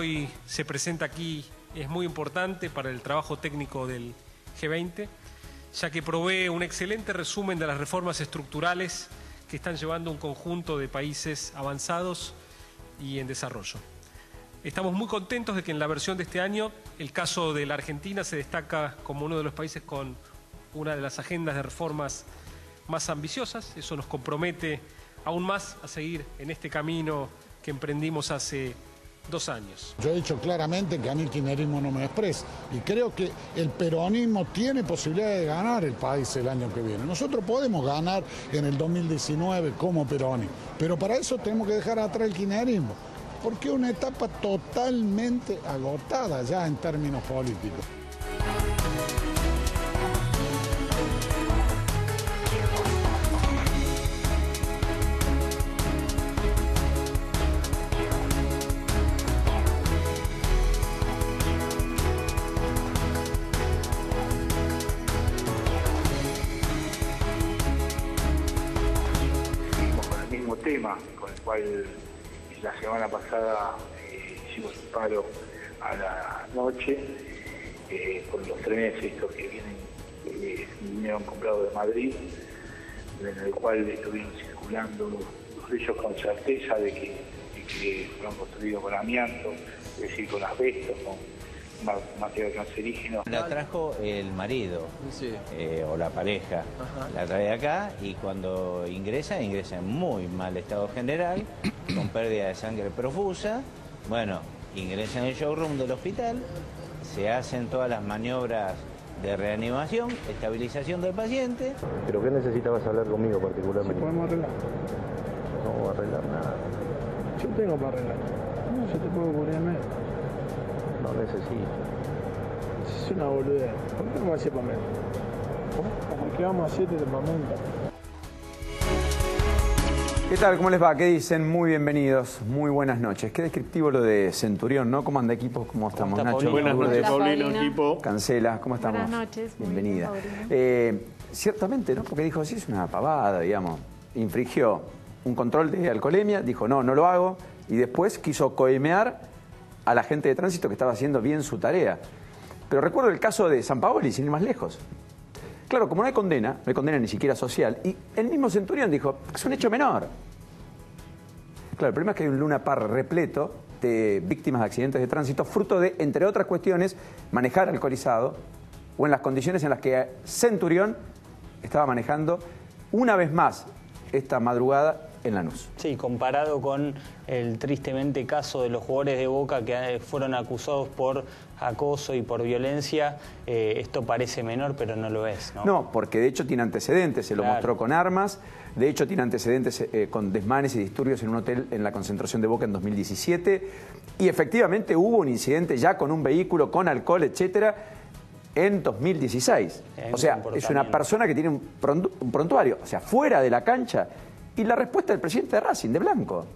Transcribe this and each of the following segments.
hoy se presenta aquí es muy importante para el trabajo técnico del G20, ya que provee un excelente resumen de las reformas estructurales que están llevando un conjunto de países avanzados y en desarrollo. Estamos muy contentos de que en la versión de este año el caso de la Argentina se destaca como uno de los países con una de las agendas de reformas más ambiciosas. Eso nos compromete aún más a seguir en este camino que emprendimos hace 2 años. Yo he dicho claramente que a mí el kirchnerismo no me expresa y creo que el peronismo tiene posibilidad de ganar el país el año que viene. Nosotros podemos ganar en el 2019 como peronismo, pero para eso tenemos que dejar atrás el kirchnerismo, porque es una etapa totalmente agotada ya en términos políticos. Tema con el cual la semana pasada hicimos un paro a la noche por los trenes estos que vinieron comprados de Madrid, en el cual estuvieron circulando ellos con certeza de que fueron construidos con amianto, es decir, con asbesto, con material cancerígeno. La trajo el marido, sí, o la pareja. Ajá. La trae acá y cuando ingresa en muy mal estado general, con pérdida de sangre profusa. Bueno, ingresa en el showroom del hospital, se hacen todas las maniobras de reanimación, estabilización del paciente. ¿Pero qué necesitabas hablar conmigo particularmente? ¿Sí podemos arreglar? No vamos a arreglar nada. Yo tengo para arreglar. No, yo te puedo cubrir medio. No necesito. Es una boludez. ¿Por qué no va a ser para menos? Porque vamos a 7 de momento. ¿Qué tal? ¿Cómo les va? ¿Qué dicen? Muy bienvenidos, muy buenas noches. Qué descriptivo lo de Centurión, ¿no? ¿Cómo anda, equipo? ¿Cómo estamos, Nacho? Buenas noches, Paulino, equipo. Cancela, ¿cómo estamos? Buenas noches. Bienvenida. Ciertamente, ¿no? Porque dijo, sí, es una pavada, digamos. Infringió un control de alcoholemia, dijo, no lo hago, y después quiso coimear a la gente de tránsito que estaba haciendo bien su tarea. Pero recuerdo el caso de San Paoli, sin ir más lejos. Claro, como no hay condena ni siquiera social, y el mismo Centurión dijo, es un hecho menor. Claro, el problema es que hay un Luna Park repleto de víctimas de accidentes de tránsito, fruto de, entre otras cuestiones, manejar alcoholizado, o en las condiciones en las que Centurión estaba manejando una vez más esta madrugada en Lanús. Sí, comparado con el tristemente caso de los jugadores de Boca que fueron acusados por acoso y por violencia, esto parece menor, pero no lo es, ¿no? No, porque de hecho tiene antecedentes, se lo mostró con armas, de hecho tiene antecedentes con desmanes y disturbios en un hotel en la concentración de Boca en 2017, y efectivamente hubo un incidente ya con un vehículo, con alcohol, etcétera, en 2016. O sea, es una persona que tiene un prontuario, o sea, fuera de la cancha. Y la respuesta del presidente de Racing, de Blanco.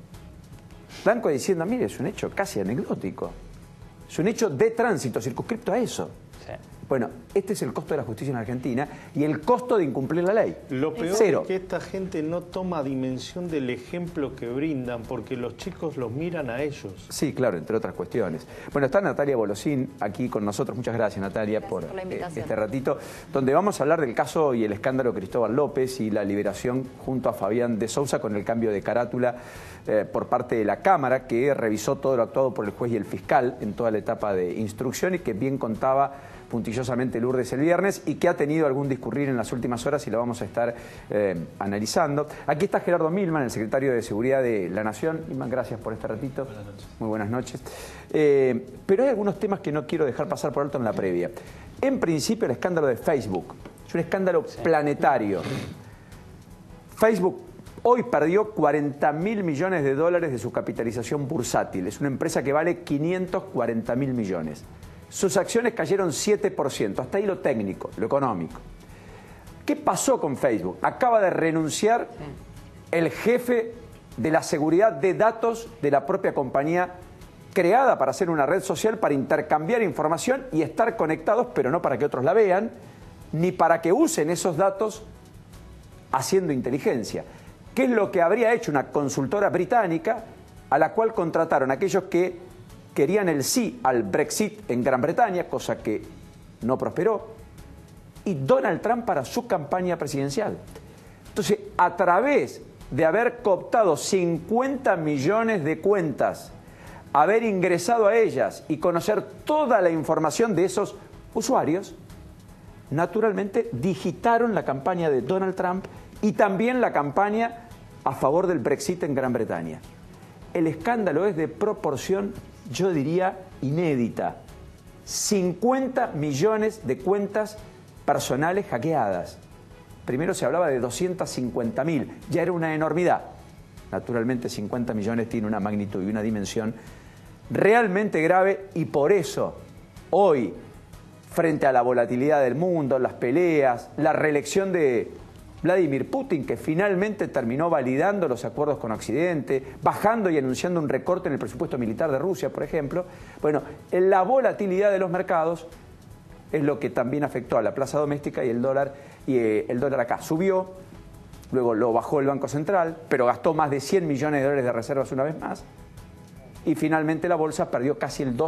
Blanco diciendo, mire, es un hecho casi anecdótico. Es un hecho de tránsito, circunscripto a eso. Sí. Bueno, este es el costo de la justicia en Argentina y el costo de incumplir la ley. Lo peor Cero. es que esta gente no toma dimensión del ejemplo que brindan, porque los chicos los miran a ellos. Sí, claro, entre otras cuestiones. Bueno, está Natalia Bolosín aquí con nosotros. Muchas gracias, Natalia, por este ratito, donde vamos a hablar del caso y el escándalo Cristóbal López y la liberación junto a Fabián de Sousa con el cambio de carátula por parte de la Cámara, que revisó todo lo actuado por el juez y el fiscal en toda la etapa de instrucción y que bien contaba puntillosamente Lourdes el viernes y que ha tenido algún discurrir en las últimas horas y lo vamos a estar analizando. Aquí está Gerardo Milman, el secretario de Seguridad de la Nación. Milman, gracias por este ratito. Buenas noches. Muy buenas noches. Pero hay algunos temas que no quiero dejar pasar por alto en la previa. En principio, el escándalo de Facebook. Es un escándalo planetario. Facebook hoy perdió 40.000 millones de dólares de su capitalización bursátil. Es una empresa que vale 540.000 millones. Sus acciones cayeron 7%, hasta ahí lo técnico, lo económico. ¿Qué pasó con Facebook? Acaba de renunciar el jefe de la seguridad de datos de la propia compañía creada para hacer una red social para intercambiar información y estar conectados, pero no para que otros la vean, ni para que usen esos datos haciendo inteligencia. ¿Qué es lo que habría hecho una consultora británica a la cual contrataron aquellos que querían el sí al Brexit en Gran Bretaña, cosa que no prosperó, y Donald Trump para su campaña presidencial. Entonces, a través de haber cooptado 50 millones de cuentas, haber ingresado a ellas y conocer toda la información de esos usuarios, naturalmente digitaron la campaña de Donald Trump y también la campaña a favor del Brexit en Gran Bretaña. El escándalo es de proporción, yo diría, inédita. 50 millones de cuentas personales hackeadas. Primero se hablaba de 250.000, ya era una enormidad. Naturalmente 50 millones tiene una magnitud y una dimensión realmente grave, y por eso hoy, frente a la volatilidad del mundo, las peleas, la reelección de Vladimir Putin, que finalmente terminó validando los acuerdos con Occidente, bajando y anunciando un recorte en el presupuesto militar de Rusia, por ejemplo, bueno, la volatilidad de los mercados es lo que también afectó a la plaza doméstica, y el dólar acá subió, luego lo bajó el Banco Central, pero gastó más de 100 millones de dólares de reservas una vez más, y finalmente la bolsa perdió casi el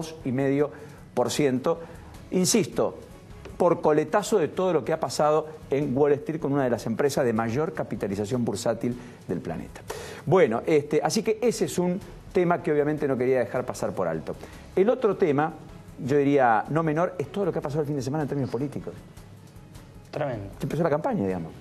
2,5%, insisto, por coletazo de todo lo que ha pasado en Wall Street con una de las empresas de mayor capitalización bursátil del planeta. Bueno, así que ese es un tema que obviamente no quería dejar pasar por alto. El otro tema, yo diría no menor, es todo lo que ha pasado el fin de semana en términos políticos. Tremendo. Empezó la campaña, digamos.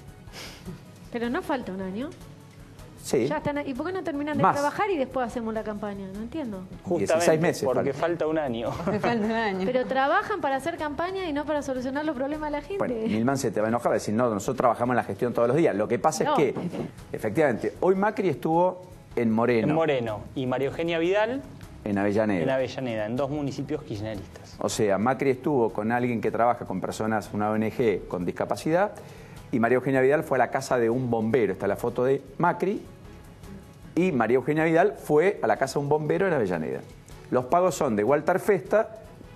Pero no falta un año. Sí. Ya están, ¿y por qué no terminan de trabajar y después hacemos la campaña? No entiendo. Justamente 16 meses porque falta un año. Falta un año. Pero trabajan para hacer campaña y no para solucionar los problemas de la gente. Bueno, Milman se te va a enojar, decir, no, nosotros trabajamos en la gestión todos los días. Lo que pasa es que, efectivamente, hoy Macri estuvo en Moreno. En Moreno. Y María Eugenia Vidal en Avellaneda. En Avellaneda, en 2 municipios kirchneristas. O sea, Macri estuvo con alguien que trabaja con personas, una ONG con discapacidad, y María Eugenia Vidal fue a la casa de un bombero. Está la foto de Macri. Y María Eugenia Vidal fue a la casa de un bombero en Avellaneda. Los pagos son de Walter Festa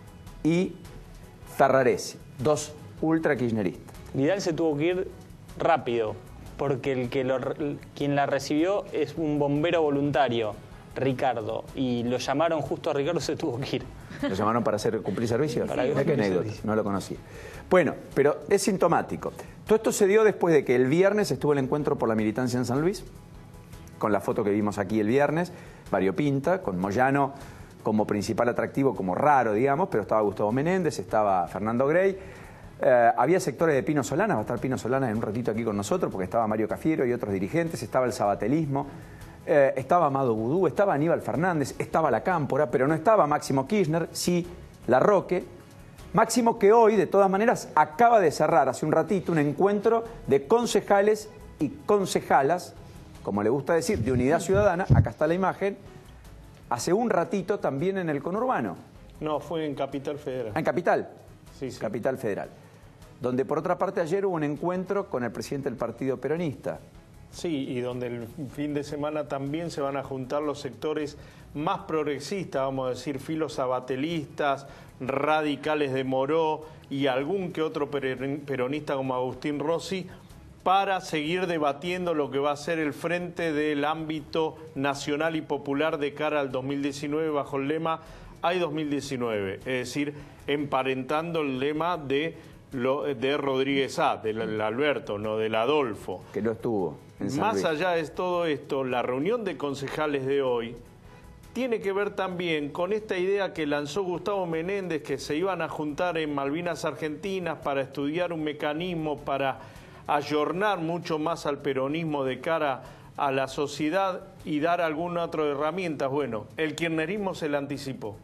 y Ferraresi, 2 ultra kirchneristas. Vidal se tuvo que ir rápido, porque quien la recibió es un bombero voluntario, Ricardo, y lo llamaron justo a Ricardo, se tuvo que ir. ¿Lo llamaron para cumplir servicios? Para ¿Qué anécdota? No lo conocía. Bueno, pero es sintomático. Todo esto se dio después de que el viernes estuvo el encuentro por la militancia en San Luis, con la foto que vimos aquí el viernes, variopinta, con Moyano como principal atractivo, como raro, digamos, pero estaba Gustavo Menéndez, estaba Fernando Grey, había sectores de Pino Solana, va a estar Pino Solana en un ratito aquí con nosotros, porque estaba Mario Cafiero y otros dirigentes, estaba el sabatelismo, estaba Amado Boudou, estaba Aníbal Fernández, estaba La Cámpora, pero no estaba Máximo Kirchner, sí Larroque. Máximo que hoy, de todas maneras, acaba de cerrar hace un ratito un encuentro de concejales y concejalas, como le gusta decir, de Unidad Ciudadana, acá está la imagen, hace un ratito también en el conurbano. No, fue en Capital Federal. Ah, en Capital. Sí, sí. Capital Federal. Donde por otra parte ayer hubo un encuentro con el presidente del Partido Peronista. Sí, y donde el fin de semana también se van a juntar los sectores más progresistas, vamos a decir, filosabatelistas, radicales de Moró y algún que otro peronista como Agustín Rossi, para seguir debatiendo lo que va a ser el frente del ámbito nacional y popular de cara al 2019 bajo el lema Hay 2019, es decir, emparentando el lema de Rodríguez A, del Alberto, no del Adolfo. Que no estuvo en San Luis. Más allá de todo esto, la reunión de concejales de hoy tiene que ver también con esta idea que lanzó Gustavo Menéndez, que se iban a juntar en Malvinas Argentinas para estudiar un mecanismo para ayornar mucho más al peronismo de cara a la sociedad y dar alguna otra herramienta. Bueno, el kirchnerismo se la anticipó.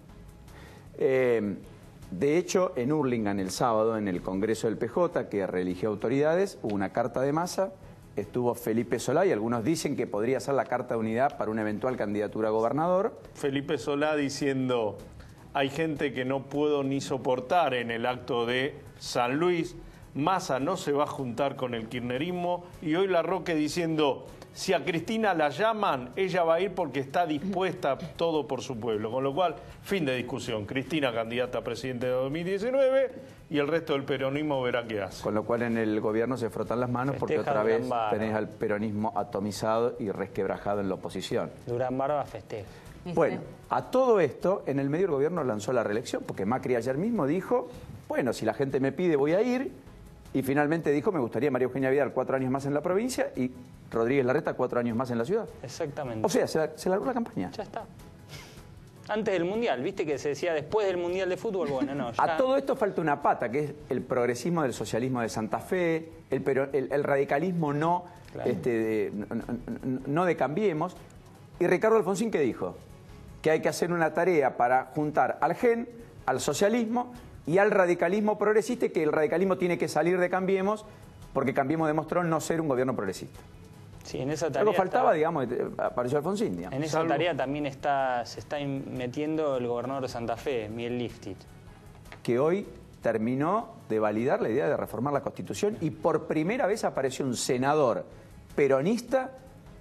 De hecho, en Hurlingham el sábado, en el Congreso del PJ, que reeligió autoridades, hubo una carta de masa, estuvo Felipe Solá, y algunos dicen que podría ser la carta de unidad para una eventual candidatura a gobernador. Felipe Solá diciendo, hay gente que no puedo ni soportar en el acto de San Luis, Massa no se va a juntar con el kirchnerismo, y hoy Larroque diciendo, si a Cristina la llaman, ella va a ir porque está dispuesta a todo por su pueblo. Con lo cual, fin de discusión. Cristina candidata a presidente de 2019 y el resto del peronismo verá qué hace. Con lo cual en el gobierno se frotan las manos porque otra vez tenés al peronismo atomizado y resquebrajado en la oposición. Durán Barba festeja. Bueno, a todo esto, en el medio el gobierno lanzó la reelección, porque Macri ayer mismo dijo, bueno, si la gente me pide voy a ir, y finalmente dijo, me gustaría María Eugenia Vidal 4 años más en la provincia y Rodríguez Larreta 4 años más en la ciudad. Exactamente. O sea, se largó la campaña. Ya está. Antes del Mundial, ¿viste que se decía después del Mundial de fútbol? Bueno, no, ya... A todo esto falta una pata, que es el progresismo del socialismo de Santa Fe, el radicalismo no, claro. No de Cambiemos. Y Ricardo Alfonsín, ¿qué dijo? Que hay que hacer una tarea para juntar al GEN, al socialismo y al radicalismo progresista, y que el radicalismo tiene que salir de Cambiemos, porque Cambiemos demostró no ser un gobierno progresista. Sí, en esa tarea algo faltaba, digamos, apareció Alfonsín, digamos. En esa tarea también se está metiendo el gobernador de Santa Fe, Miguel Lifchit. Que hoy terminó de validar la idea de reformar la Constitución y por primera vez apareció un senador peronista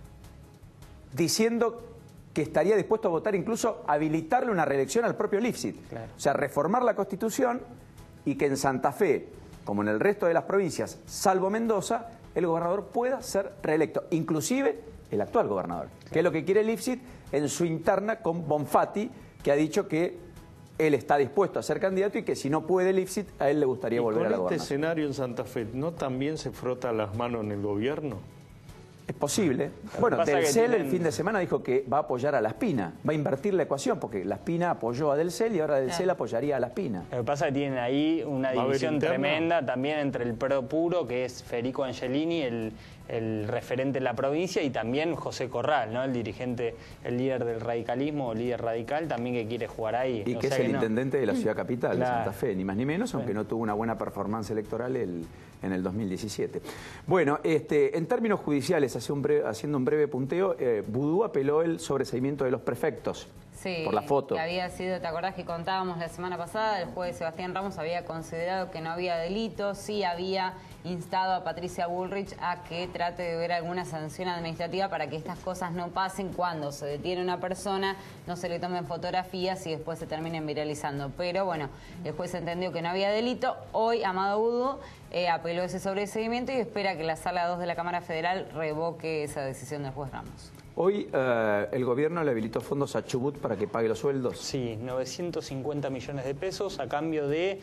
diciendo que estaría dispuesto a votar, incluso habilitarle una reelección al propio Lifchit. Claro. O sea, reformar la Constitución y que en Santa Fe, como en el resto de las provincias, salvo Mendoza, el gobernador pueda ser reelecto, inclusive el actual gobernador, claro. Que es lo que quiere Lifchit en su interna con Bonfatti, que ha dicho que él está dispuesto a ser candidato y que si no puede Lifchit, a él le gustaría volver a la gobernación. ¿Con este escenario en Santa Fe no también se frota las manos en el gobierno? Es posible. Bueno, Del CEL el fin de semana dijo que va a apoyar a La Espina, va a invertir la ecuación, porque La Espina apoyó a Del CEL y ahora Del CEL apoyaría a La Espina. Lo que pasa es que tienen ahí una división tremenda también entre el PRO puro, que es Federico Angelini, el referente en la provincia, y también José Corral, ¿no? El dirigente, el líder del radicalismo, el líder radical, también que quiere jugar ahí. Y que es el intendente de la ciudad capital, claro, de Santa Fe, ni más ni menos, aunque no tuvo una buena performance electoral en el 2017. Bueno, en términos judiciales, haciendo un breve punteo, Vudú apeló el sobreseimiento de los prefectos. Sí, por la foto. Que había sido, ¿te acordás que contábamos la semana pasada? El juez Sebastián Ramos había considerado que no había delito, sí había instado a Patricia Bullrich a que trate de ver alguna sanción administrativa para que estas cosas no pasen cuando se detiene una persona, no se le tomen fotografías y después se terminen viralizando. Pero bueno, el juez entendió que no había delito. Hoy Amado Vudú apeló ese sobreseimiento y espera que la Sala 2 de la Cámara Federal revoque esa decisión del juez Ramos. Hoy el gobierno le habilitó fondos a Chubut para que pague los sueldos. Sí, 950 millones de pesos a cambio de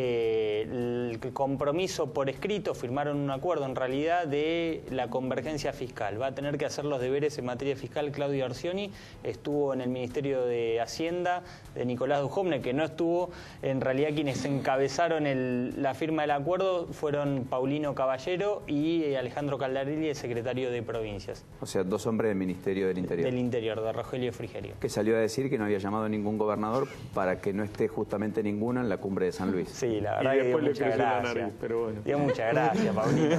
el compromiso por escrito, firmaron un acuerdo en realidad de la convergencia fiscal. Va a tener que hacer los deberes en materia fiscal Claudio Arcioni, estuvo en el Ministerio de Hacienda de Nicolás Dujovne, que no estuvo. En realidad quienes encabezaron la firma del acuerdo fueron Paulino Caballero y Alejandro Caldarelli, el secretario de Provincias. O sea, dos hombres del Ministerio del Interior. Del Interior, de Rogelio Frigerio. Que salió a decir que no había llamado a ningún gobernador para que no esté justamente ninguno en la cumbre de San Luis. Sí, la verdad que dio mucha gracia. Nariz, pero bueno. Dio mucha gracia, Paulino.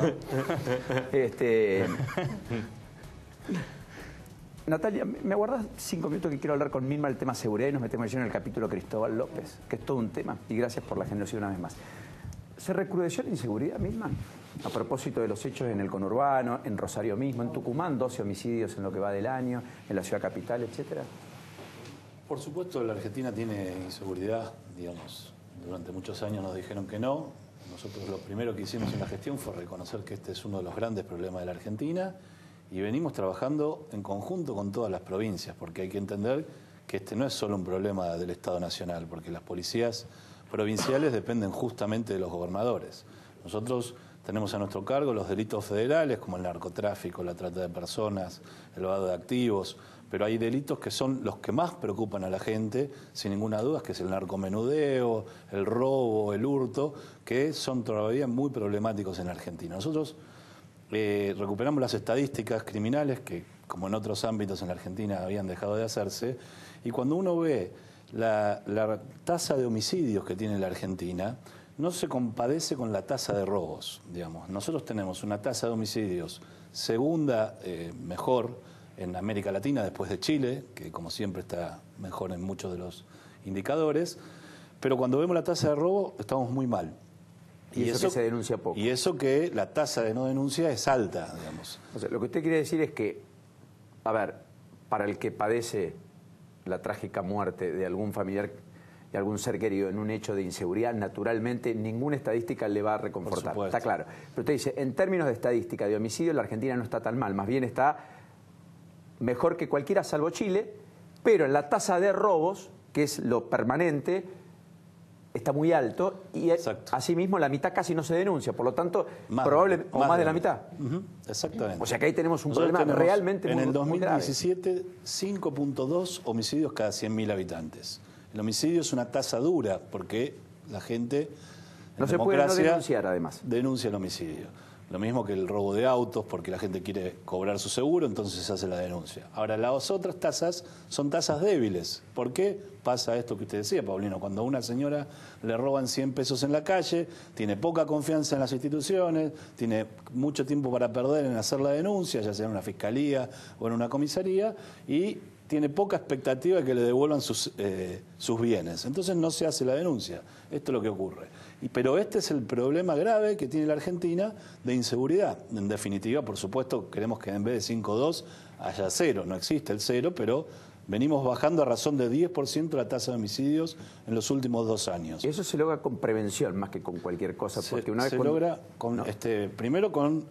Natalia, ¿me aguardás 5 minutos que quiero hablar con Milma del tema seguridad y nos metemos en el capítulo Cristóbal López, que es todo un tema, y gracias por la generosidad una vez más. ¿Se recrudeció la inseguridad, Milma? A propósito de los hechos en el conurbano, en Rosario mismo, en Tucumán, 12 homicidios en lo que va del año, en la ciudad capital, etcétera. Por supuesto, la Argentina tiene inseguridad, digamos. Durante muchos años nos dijeron que no. Nosotros lo primero que hicimos en la gestión fue reconocer que este es uno de los grandes problemas de la Argentina y venimos trabajando en conjunto con todas las provincias, porque hay que entender que este no es solo un problema del Estado Nacional, porque las policías provinciales dependen justamente de los gobernadores. Nosotros tenemos a nuestro cargo los delitos federales, como el narcotráfico, la trata de personas, el lavado de activos, pero hay delitos que son los que más preocupan a la gente, sin ninguna duda, que es el narcomenudeo, el robo, el hurto, que son todavía muy problemáticos en Argentina. Nosotros recuperamos las estadísticas criminales que, como en otros ámbitos en la Argentina, habían dejado de hacerse, y cuando uno ve la tasa de homicidios que tiene la Argentina, no se compadece con la tasa de robos, digamos. Nosotros tenemos una tasa de homicidios segunda mejor en América Latina después de Chile, que como siempre está mejor en muchos de los indicadores, pero cuando vemos la tasa de robo estamos muy mal. Y eso que se denuncia poco. Y eso que la tasa de no denuncia es alta, digamos. O sea, lo que usted quiere decir es que, a ver, para el que padece la trágica muerte de algún familiar, de algún ser querido en un hecho de inseguridad, naturalmente ninguna estadística le va a reconfortar. Está claro. Pero usted dice, en términos de estadística de homicidio, la Argentina no está tan mal, más bien está mejor que cualquiera salvo Chile, pero en la tasa de robos, que es lo permanente, está muy alto y asimismo la mitad casi no se denuncia, por lo tanto, más de la mitad. Exactamente. O sea que ahí tenemos un problema realmente muy grave. En el 2017, 5.2 homicidios cada 100.000 habitantes. El homicidio es una tasa dura porque la gente no se puede no denunciar, además. Denuncia el homicidio. Lo mismo que el robo de autos, porque la gente quiere cobrar su seguro, entonces se hace la denuncia. Ahora, las otras tasas son tasas débiles. ¿Por qué pasa esto que usted decía, Paulino? Cuando a una señora le roban 100 pesos en la calle, tiene poca confianza en las instituciones, tiene mucho tiempo para perder en hacer la denuncia, ya sea en una fiscalía o en una comisaría, y tiene poca expectativa de que le devuelvan sus bienes. Entonces no se hace la denuncia. Esto es lo que ocurre. Pero este es el problema grave que tiene la Argentina de inseguridad. En definitiva, por supuesto, queremos que en vez de 5.2 haya 0. No existe el 0, pero venimos bajando a razón de 10% la tasa de homicidios en los últimos 2 años. Eso se logra con prevención más que con cualquier cosa. Porque una vez se logra con, primero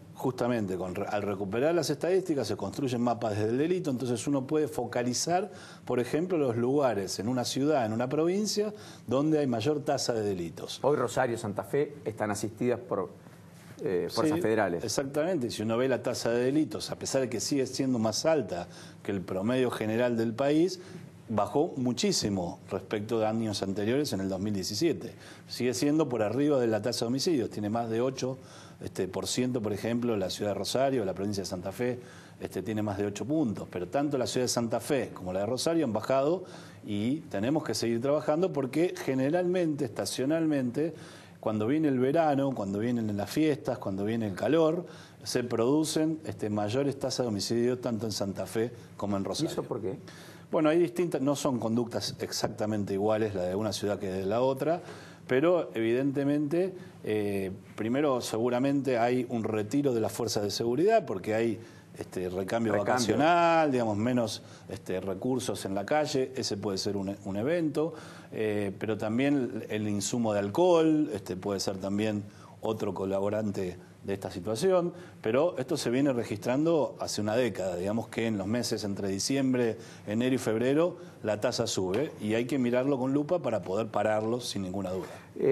al recuperar las estadísticas se construyen mapas del delito, entonces uno puede focalizar, por ejemplo, los lugares en una ciudad, en una provincia, donde hay mayor tasa de delitos. Hoy Rosario y Santa Fe están asistidas por fuerzas federales. Exactamente, si uno ve la tasa de delitos, a pesar de que sigue siendo más alta que el promedio general del país, bajó muchísimo respecto de años anteriores en el 2017. Sigue siendo por arriba de la tasa de homicidios, tiene más de 8%, por ejemplo, la ciudad de Rosario, la provincia de Santa Fe, tiene más de 8 puntos, pero tanto la ciudad de Santa Fe como la de Rosario han bajado y tenemos que seguir trabajando porque generalmente, estacionalmente, cuando viene el verano, cuando vienen las fiestas, cuando viene el calor, se producen mayores tasas de homicidio tanto en Santa Fe como en Rosario. ¿Y eso por qué? Bueno, hay distintas, no son conductas exactamente iguales la de una ciudad que de la otra, pero evidentemente, primero seguramente hay un retiro de las fuerzas de seguridad porque hay recambio vacacional, digamos, menos recursos en la calle, ese puede ser un evento, pero también el insumo de alcohol, puede ser también otro colaborante de esta situación, pero esto se viene registrando hace una década, digamos que en los meses entre diciembre, enero y febrero la tasa sube y hay que mirarlo con lupa para poder pararlo sin ninguna duda.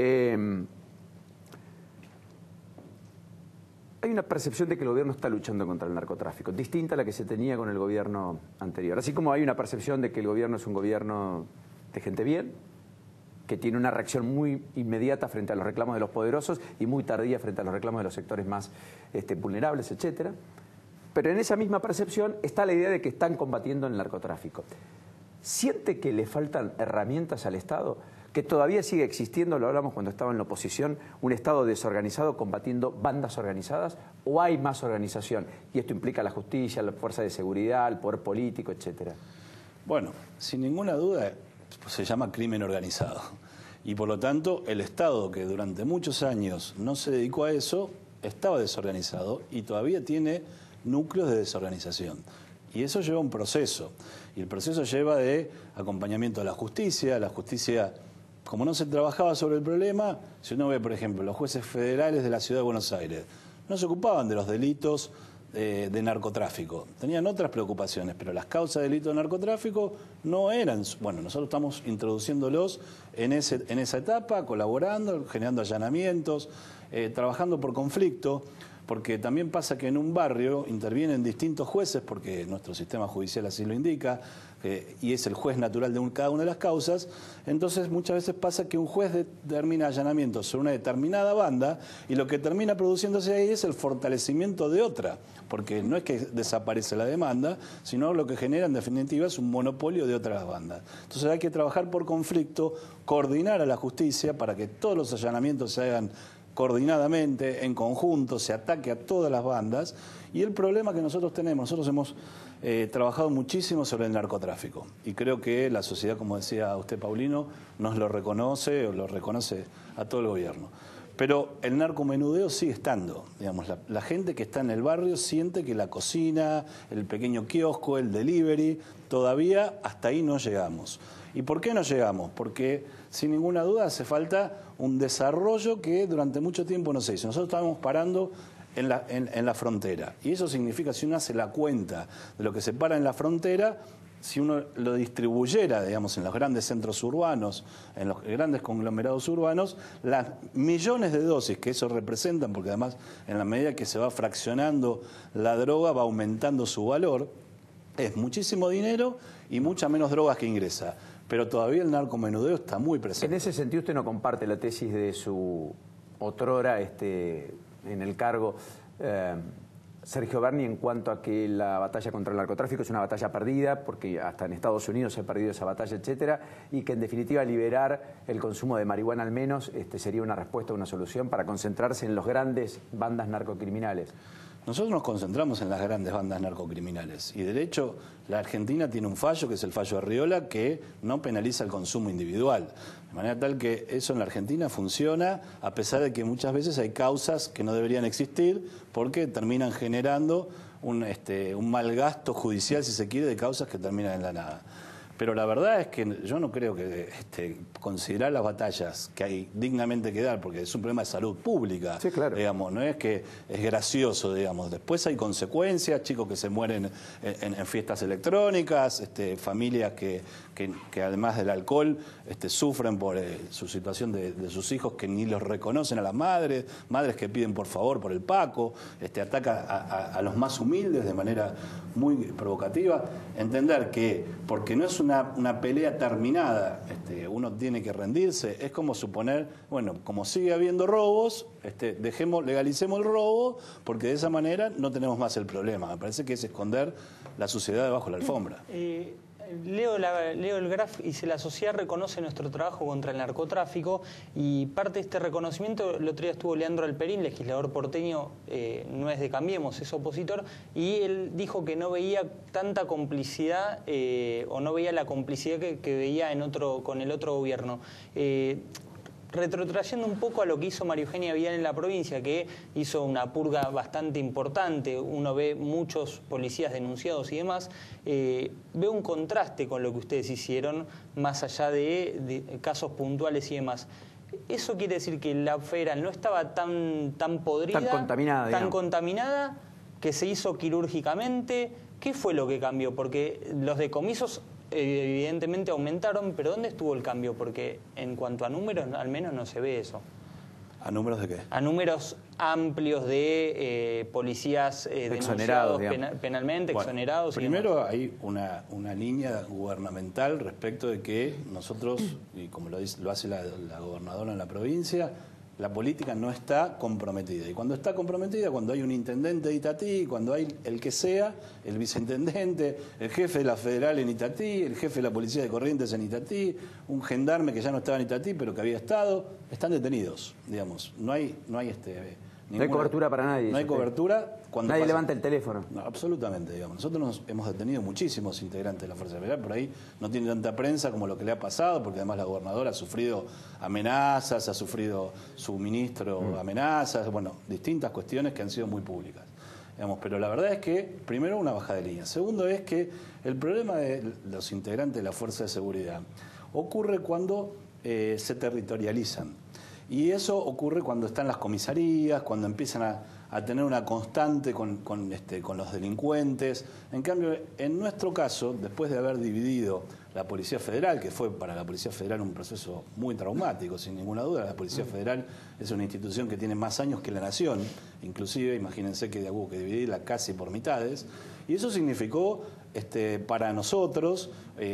Hay una percepción de que el gobierno está luchando contra el narcotráfico, distinta a la que se tenía con el gobierno anterior. Así como hay una percepción de que el gobierno es un gobierno de gente bien, que tiene una reacción muy inmediata frente a los reclamos de los poderosos y muy tardía frente a los reclamos de los sectores más vulnerables, etcétera. Pero en esa misma percepción está la idea de que están combatiendo el narcotráfico. ¿Siente que le faltan herramientas al Estado? Que todavía sigue existiendo, lo hablamos cuando estaba en la oposición, un Estado desorganizado combatiendo bandas organizadas, o hay más organización? Y esto implica la justicia, la fuerza de seguridad, el poder político, etcétera. Bueno, sin ninguna duda se llama crimen organizado. Y por lo tanto, el Estado, que durante muchos años no se dedicó a eso, estaba desorganizado y todavía tiene núcleos de desorganización. Y eso lleva un proceso. Y el proceso lleva de acompañamiento a la justicia. La justicia, como no se trabajaba sobre el problema, si uno ve, por ejemplo, los jueces federales de la Ciudad de Buenos Aires, no se ocupaban de los delitos de narcotráfico. Tenían otras preocupaciones, pero las causas de delito de narcotráfico no eran... Bueno, nosotros estamos introduciéndolos en esa etapa, colaborando, generando allanamientos, trabajando por conflicto, porque también pasa que en un barrio intervienen distintos jueces, porque nuestro sistema judicial así lo indica, y es el juez natural de cada una de las causas. Entonces muchas veces pasa que un juez determina allanamientos sobre una determinada banda y lo que termina produciéndose ahí es el fortalecimiento de otra, porque no es que desaparece la demanda, sino lo que genera en definitiva es un monopolio de otras bandas. Entonces hay que trabajar por conflicto, coordinar a la justicia para que todos los allanamientos se hagan coordinadamente, en conjunto, se ataque a todas las bandas. Y el problema que nosotros tenemos, nosotros hemos trabajado muchísimo sobre el narcotráfico y creo que la sociedad, como decía usted, Paulino, nos lo reconoce o lo reconoce a todo el gobierno. Pero el narcomenudeo sigue estando, digamos, la gente que está en el barrio siente que la cocina, el pequeño kiosco, el delivery, todavía hasta ahí no llegamos. ¿Y por qué no llegamos? Porque sin ninguna duda hace falta un desarrollo que durante mucho tiempo no se hizo. Nosotros estábamos parando en la frontera, y eso significa, si uno hace la cuenta de lo que se para en la frontera, si uno lo distribuyera, digamos, en los grandes centros urbanos, en los grandes conglomerados urbanos, las millones de dosis que eso representan, porque además en la medida que se va fraccionando la droga va aumentando su valor, es muchísimo dinero y mucha menos drogas que ingresa. Pero todavía el narcomenudeo está muy presente. En ese sentido, usted no comparte la tesis de su otrora en el cargo, Sergio Berni, en cuanto a que la batalla contra el narcotráfico es una batalla perdida, porque hasta en Estados Unidos se ha perdido esa batalla, etcétera, y que en definitiva liberar el consumo de marihuana al menos sería una respuesta, una solución para concentrarse en los grandes bandas narcocriminales. Nosotros nos concentramos en las grandes bandas narcocriminales y de hecho la Argentina tiene un fallo, que es el fallo Arriola, que no penaliza el consumo individual. De manera tal que eso en la Argentina funciona, a pesar de que muchas veces hay causas que no deberían existir porque terminan generando un mal gasto judicial, si se quiere, de causas que terminan en la nada. Pero la verdad es que yo no creo que considerar las batallas que hay dignamente que dar, porque es un problema de salud pública, sí, claro, digamos, no es que es gracioso, digamos. Después hay consecuencias, chicos que se mueren en fiestas electrónicas, familias que además del alcohol sufren por su situación de sus hijos, que ni los reconocen a las madres que piden por favor por el Paco, ataca a los más humildes de manera muy provocativa. Entender que porque no es una pelea terminada, uno tiene que rendirse, es como suponer, bueno, como sigue habiendo robos, legalicemos el robo, porque de esa manera no tenemos más el problema. Me parece que es esconder la suciedad debajo de la alfombra. Leo el graf y la sociedad reconoce nuestro trabajo contra el narcotráfico, y parte de este reconocimiento, el otro día estuvo Leandro Alperín, legislador porteño, no es de Cambiemos, es opositor, y él dijo que no veía tanta complicidad o no veía la complicidad que veía con el otro gobierno. Retrotrayendo un poco a lo que hizo María Eugenia Vidal en la provincia, que hizo una purga bastante importante, uno ve muchos policías denunciados y demás, veo un contraste con lo que ustedes hicieron, más allá de casos puntuales y demás. ¿Eso quiere decir que la federal no estaba tan podrida, tan contaminada, que se hizo quirúrgicamente? ¿Qué fue lo que cambió? Porque los decomisos evidentemente aumentaron, pero ¿dónde estuvo el cambio? Porque en cuanto a números, al menos no se ve eso. ¿A números de qué? A números amplios de policías denunciados penalmente, exonerados. Primero hay una línea gubernamental respecto de que nosotros, y como lo hace la gobernadora en la provincia, la política no está comprometida. Y cuando está comprometida, cuando hay un intendente de Itatí, cuando hay el que sea, el viceintendente, el jefe de la federal en Itatí, el jefe de la policía de Corrientes en Itatí, un gendarme que ya no estaba en Itatí pero que había estado, están detenidos, digamos. No hay cobertura para nadie. No hay cobertura. Nadie levanta el teléfono. No, absolutamente, digamos. Nosotros hemos detenido muchísimos integrantes de la Fuerza Federal, por ahí no tiene tanta prensa como lo que le ha pasado, porque además la gobernadora ha sufrido amenazas, ha sufrido su ministro amenazas, bueno, distintas cuestiones que han sido muy públicas. Digamos, pero la verdad es que, primero, una bajada de línea. Segundo es que el problema de los integrantes de la Fuerza de Seguridad ocurre cuando se territorializan. Y eso ocurre cuando están las comisarías, cuando empiezan a tener una constante con los delincuentes. En cambio, en nuestro caso, después de haber dividido la Policía Federal, que fue para la Policía Federal un proceso muy traumático, sin ninguna duda, la Policía Federal es una institución que tiene más años que la Nación, inclusive, imagínense que hubo que dividirla casi por mitades, y eso significó para nosotros,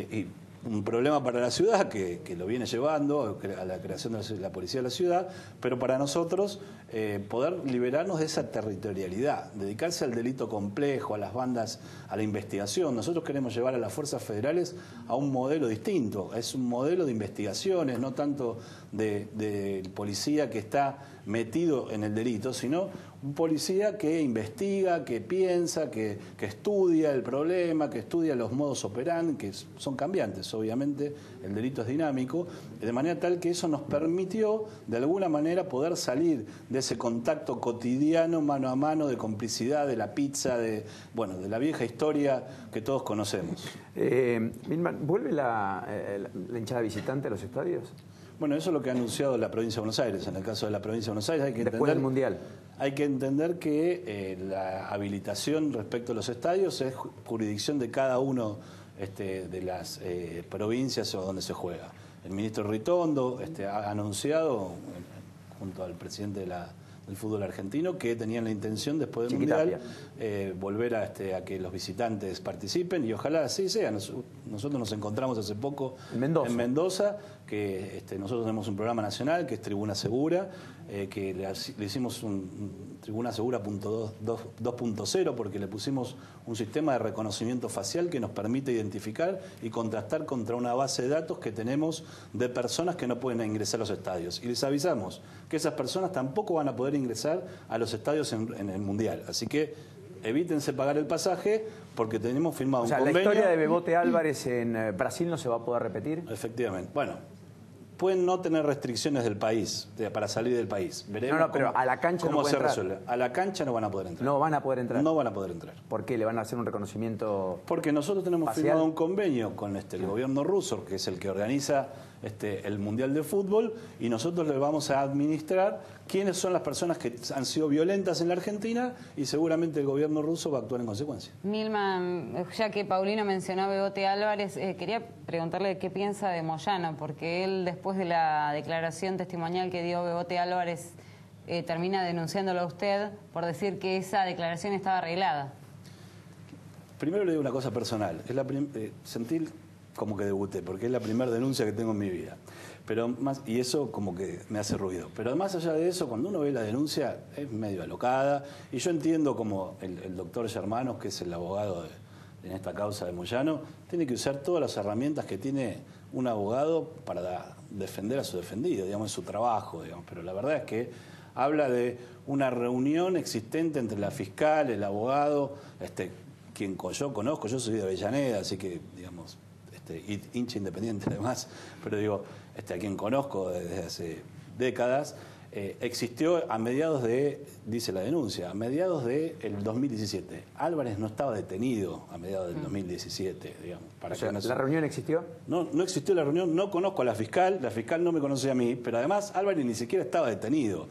un problema para la ciudad, que lo viene llevando a la creación de la policía de la ciudad, pero para nosotros poder liberarnos de esa territorialidad, dedicarse al delito complejo, a las bandas, a la investigación. Nosotros queremos llevar a las fuerzas federales a un modelo distinto, es un modelo de investigaciones, no tanto de policía que está metido en el delito, sino un policía que investiga, que piensa, que estudia el problema, que estudia los modos operandi, que son cambiantes, obviamente, el delito es dinámico, de manera tal que eso nos permitió, de alguna manera, poder salir de ese contacto cotidiano, mano a mano, de complicidad, de la pizza, de la vieja historia que todos conocemos. Milman, ¿vuelve la hinchada visitante a los estadios? Bueno, eso es lo que ha anunciado la provincia de Buenos Aires. En el caso de la provincia de Buenos Aires hay que después del Mundial. Hay que entender que la habilitación respecto a los estadios es jurisdicción de cada uno de las provincias o donde se juega. El ministro Ritondo ha anunciado, junto al presidente del fútbol argentino, que tenían la intención después del Mundial volver a que los visitantes participen, y ojalá así sea. Nosotros nos encontramos hace poco en Mendoza, que nosotros tenemos un programa nacional que es Tribuna Segura, que le hicimos un Tribuna Segura 2.0 porque le pusimos un sistema de reconocimiento facial que nos permite identificar y contrastar contra una base de datos que tenemos de personas que no pueden ingresar a los estadios. Y les avisamos que esas personas tampoco van a poder ingresar a los estadios en el Mundial. Así que evítense pagar el pasaje porque tenemos firmado un convenio. ¿La historia de Bebote Álvarez en Brasil no se va a poder repetir? Efectivamente. Bueno, pueden no tener restricciones del país, para salir del país. Veremos pero a la cancha cómo no se puede resuelve. A la cancha no van a poder entrar. No van a poder entrar. No van a poder entrar. ¿Por qué? ¿Le van a hacer un reconocimiento Porque nosotros tenemos facial? firmado un convenio con el gobierno ruso, que es el que organiza el Mundial de Fútbol, y nosotros le vamos a administrar quiénes son las personas que han sido violentas en la Argentina, y seguramente el gobierno ruso va a actuar en consecuencia. Milman, ya que Paulino mencionó a Bebote Álvarez, quería preguntarle qué piensa de Moyano, porque él, después de la declaración testimonial que dio Bebote Álvarez, termina denunciándolo a usted por decir que esa declaración estaba arreglada. Primero le digo una cosa personal. Sentí como que debuté, porque es la primera denuncia que tengo en mi vida. Y eso como que me hace ruido. Pero más allá de eso, cuando uno ve la denuncia, es medio alocada. Y yo entiendo como el doctor Germanos, que es el abogado en esta causa de Moyano, tiene que usar todas las herramientas que tiene un abogado para defender a su defendido, digamos, es su trabajo, digamos. Pero la verdad es que habla de una reunión existente entre la fiscal, el abogado, quien yo conozco, yo soy de Avellaneda, así que, digamos, hincha independiente además, pero digo, a quien conozco desde hace décadas, existió a mediados dice la denuncia, a mediados del 2017. Álvarez no estaba detenido a mediados del 2017, digamos. ¿La reunión existió? No existió la reunión, no conozco a la fiscal no me conoce a mí, pero además Álvarez ni siquiera estaba detenido.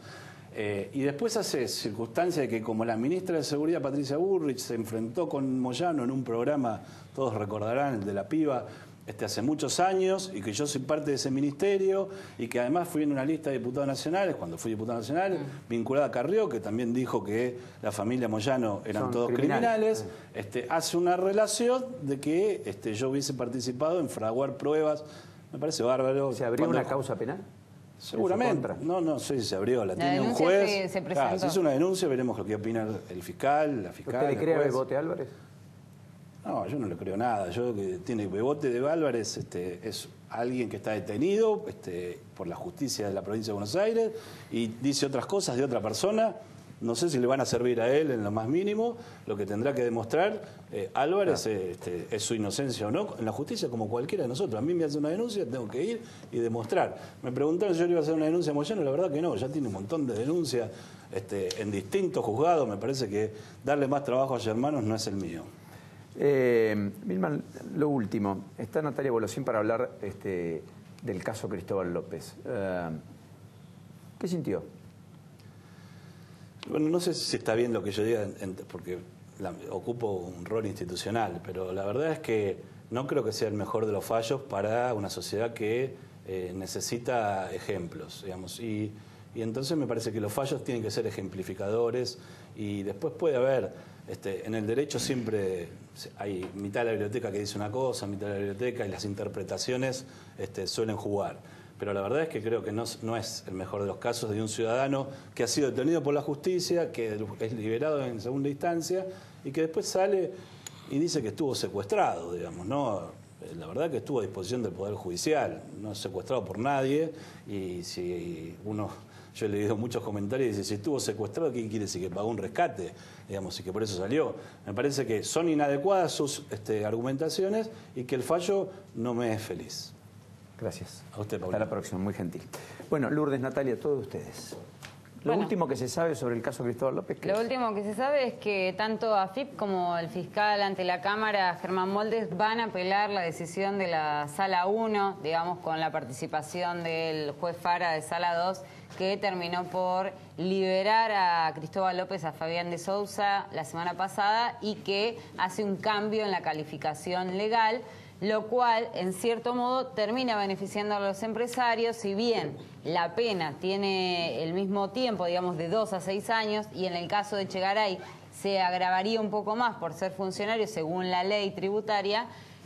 Y después hace circunstancia de que, como la ministra de Seguridad, Patricia Bullrich, se enfrentó con Moyano en un programa, todos recordarán, el de la piba, hace muchos años, y que yo soy parte de ese ministerio, y que además fui en una lista de diputados nacionales, cuando fui diputado nacional, vinculada a Carrió, que también dijo que la familia Moyano eran todos criminales, hace una relación de que yo hubiese participado en fraguar pruebas. Me parece bárbaro. ¿Se abrió una causa penal? Seguramente. No sé si se abrió, la tiene un juez. Se presentó. Si es una denuncia, veremos lo que opina el fiscal, la fiscal. ¿Usted le cree a Bebote Álvarez? No, yo no le creo nada. Bebote de Álvarez es alguien que está detenido por la justicia de la provincia de Buenos Aires y dice otras cosas de otra persona. No sé si le van a servir a él en lo más mínimo. Lo que tendrá que demostrar Álvarez es su inocencia o no en la justicia, como cualquiera de nosotros. A mí me hace una denuncia, tengo que ir y demostrar. Me preguntaron si yo le iba a hacer una denuncia a Moyano, la verdad que no. Ya tiene un montón de denuncias en distintos juzgados. Me parece que darle más trabajo a Germanos no es el mío. Milman, lo último. Está Natalia Bolosín para hablar del caso Cristóbal López. ¿Qué sintió? Bueno, no sé si está bien lo que yo diga, porque ocupo un rol institucional, pero la verdad es que no creo que sea el mejor de los fallos para una sociedad que necesita ejemplos, digamos. Y entonces me parece que los fallos tienen que ser ejemplificadores, y después puede haber, en el derecho siempre hay mitad de la biblioteca que dice una cosa, mitad de la biblioteca, y las interpretaciones suelen jugar. Pero la verdad es que creo que no es el mejor de los casos de un ciudadano que ha sido detenido por la justicia, que es liberado en segunda instancia y que después sale y dice que estuvo secuestrado, digamos, ¿no? La verdad que estuvo a disposición del Poder Judicial, no es secuestrado por nadie, y si uno Yo he leído muchos comentarios y dice, si estuvo secuestrado, ¿qué quiere decir? Que pagó un rescate, digamos, y que por eso salió. Me parece que son inadecuadas sus argumentaciones y que el fallo no me es feliz. Gracias. A usted, Paulina. Hasta la próxima, muy gentil. Bueno, Lourdes, Natalia, todos ustedes. Lo último que se sabe sobre el caso Cristóbal López. Lo último que se sabe es que tanto AFIP como el fiscal ante la Cámara, Germán Moldes, van a apelar la decisión de la Sala 1, digamos, con la participación del juez Fara de Sala 2, que terminó por liberar a Cristóbal López, a Fabián de Sousa la semana pasada, y que hace un cambio en la calificación legal, lo cual, en cierto modo, termina beneficiando a los empresarios. Si bien la pena tiene el mismo tiempo, digamos, de 2 a 6 años, y en el caso de Echegaray se agravaría un poco más por ser funcionario según la ley tributaria,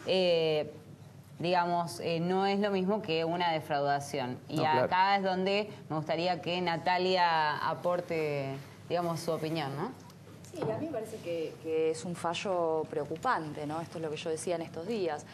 digamos, no es lo mismo que una defraudación. Y No, claro. acá es donde me gustaría que Natalia aporte, digamos, su opinión, ¿no? Sí, a mí me parece que es un fallo preocupante, ¿no? Esto es lo que yo decía en estos días.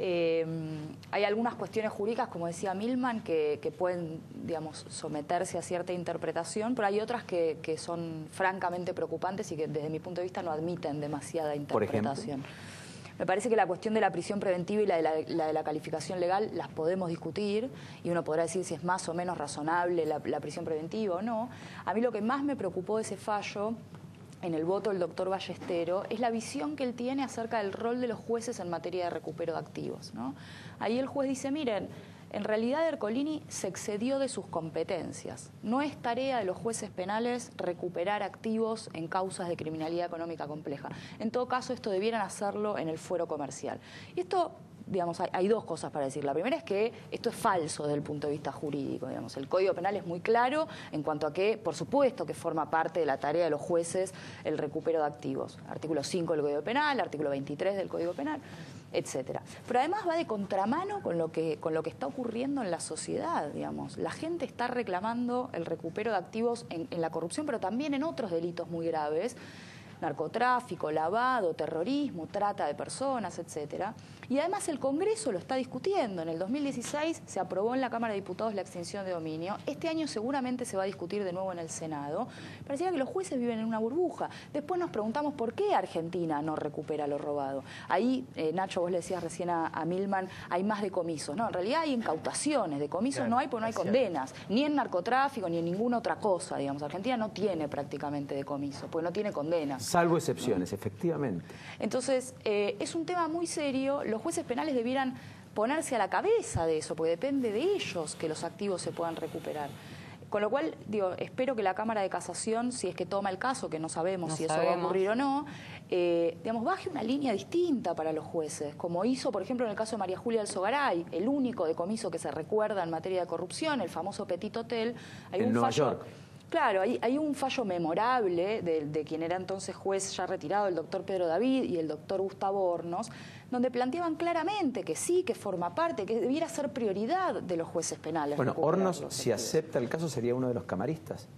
Hay algunas cuestiones jurídicas, como decía Milman, que pueden, digamos, someterse a cierta interpretación, pero hay otras que son francamente preocupantes y que desde mi punto de vista no admiten demasiada interpretación. Me parece que la cuestión de la prisión preventiva y la de la calificación legal las podemos discutir y uno podrá decir si es más o menos razonable la prisión preventiva o no. A mí lo que más me preocupó de ese fallo, en el voto del doctor Ballestero, es la visión que él tiene acerca del rol de los jueces en materia de recupero de activos, ¿no? Ahí el juez dice, miren, en realidad Ercolini se excedió de sus competencias. No es tarea de los jueces penales recuperar activos en causas de criminalidad económica compleja. En todo caso, esto debieran hacerlo en el fuero comercial. Y esto, digamos, hay dos cosas para decir. La primera es que esto es falso desde el punto de vista jurídico, digamos. El Código Penal es muy claro en cuanto a que, por supuesto, que forma parte de la tarea de los jueces el recupero de activos. Artículo 5 del Código Penal, artículo 23 del Código Penal, etcétera. Pero además va de contramano con lo que está ocurriendo en la sociedad, digamos. La gente está reclamando el recupero de activos en la corrupción, pero también en otros delitos muy graves, narcotráfico, lavado, terrorismo, trata de personas, etcétera. Y además el Congreso lo está discutiendo. En el 2016 se aprobó en la Cámara de Diputados la extinción de dominio. Este año seguramente se va a discutir de nuevo en el Senado. Pareciera que los jueces viven en una burbuja. Después nos preguntamos por qué Argentina no recupera lo robado. Ahí, Nacho, vos le decías recién a Milman, hay más decomisos. No, en realidad hay incautaciones. Decomisos claro, no hay porque no hay condenas. Ni en narcotráfico, ni en ninguna otra cosa, digamos. Argentina no tiene prácticamente decomisos, porque no tiene condenas. Salvo excepciones, efectivamente. Entonces, es un tema muy serio. Los jueces penales debieran ponerse a la cabeza de eso, porque depende de ellos que los activos se puedan recuperar. Con lo cual, digo, espero que la Cámara de Casación, si es que toma el caso, que no sabemos si eso va a ocurrir o no, digamos, baje una línea distinta para los jueces, como hizo, por ejemplo, en el caso de María Julia Alzogaray, el único decomiso que se recuerda en materia de corrupción, el famoso Petit Hotel. Hay en Nueva York. Claro, hay un fallo memorable de quien era entonces juez ya retirado, el doctor Pedro David y el doctor Gustavo Hornos, donde planteaban claramente que sí, que forma parte, que debiera ser prioridad de los jueces penales. Bueno, Hornos, si acepta el caso, sería uno de los camaristas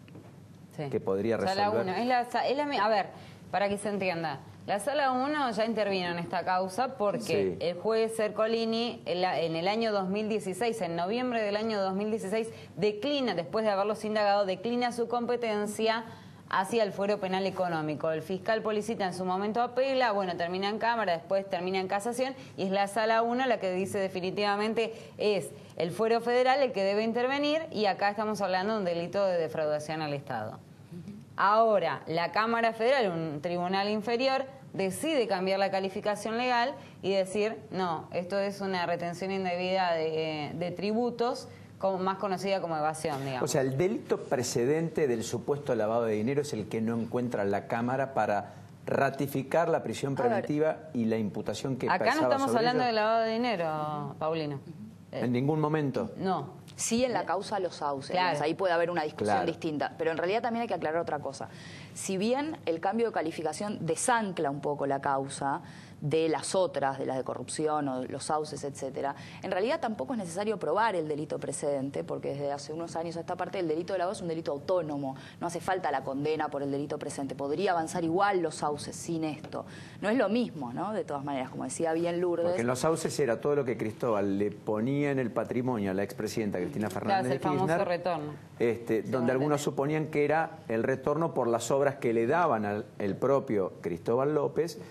que podría resolver. Sala 1. A ver, para que se entienda, la Sala 1 ya intervino en esta causa porque el juez Ercolini en el año 2016, en noviembre del año 2016, declina, después de haberlos indagado, declina su competencia hacia el fuero penal económico. El fiscal Policita en su momento apela, bueno, termina en Cámara, después termina en Casación, y es la Sala 1 la que dice definitivamente es el fuero federal el que debe intervenir, y acá estamos hablando de un delito de defraudación al Estado. Ahora, la Cámara Federal, un tribunal inferior, decide cambiar la calificación legal y decir, no, esto es una retención indebida de tributos, más conocida como evasión, digamos. O sea, el delito precedente del supuesto lavado de dinero es el que no encuentra la Cámara para ratificar la prisión preventiva y la imputación que acá no estamos hablando de lavado de dinero, Paulino. ¿En ningún momento? No. Sí, en la causa los sauces. Claro. Ahí puede haber una discusión distinta. Pero en realidad también hay que aclarar otra cosa. Si bien el cambio de calificación desancla un poco la causa, de las otras, de las de corrupción o los sauces, etcétera, en realidad tampoco es necesario probar el delito precedente, porque desde hace unos años a esta parte el delito de lavado es un delito autónomo, no hace falta la condena por el delito precedente, podría avanzar igual los sauces sin esto. No es lo mismo, ¿no? De todas maneras, como decía bien Lourdes. Porque en los sauces era todo lo que Cristóbal le ponía en el patrimonio a la expresidenta Cristina Fernández de Kirchner, famoso retorno. Donde algunos suponían que era el retorno por las obras que le daban al el propio Cristóbal López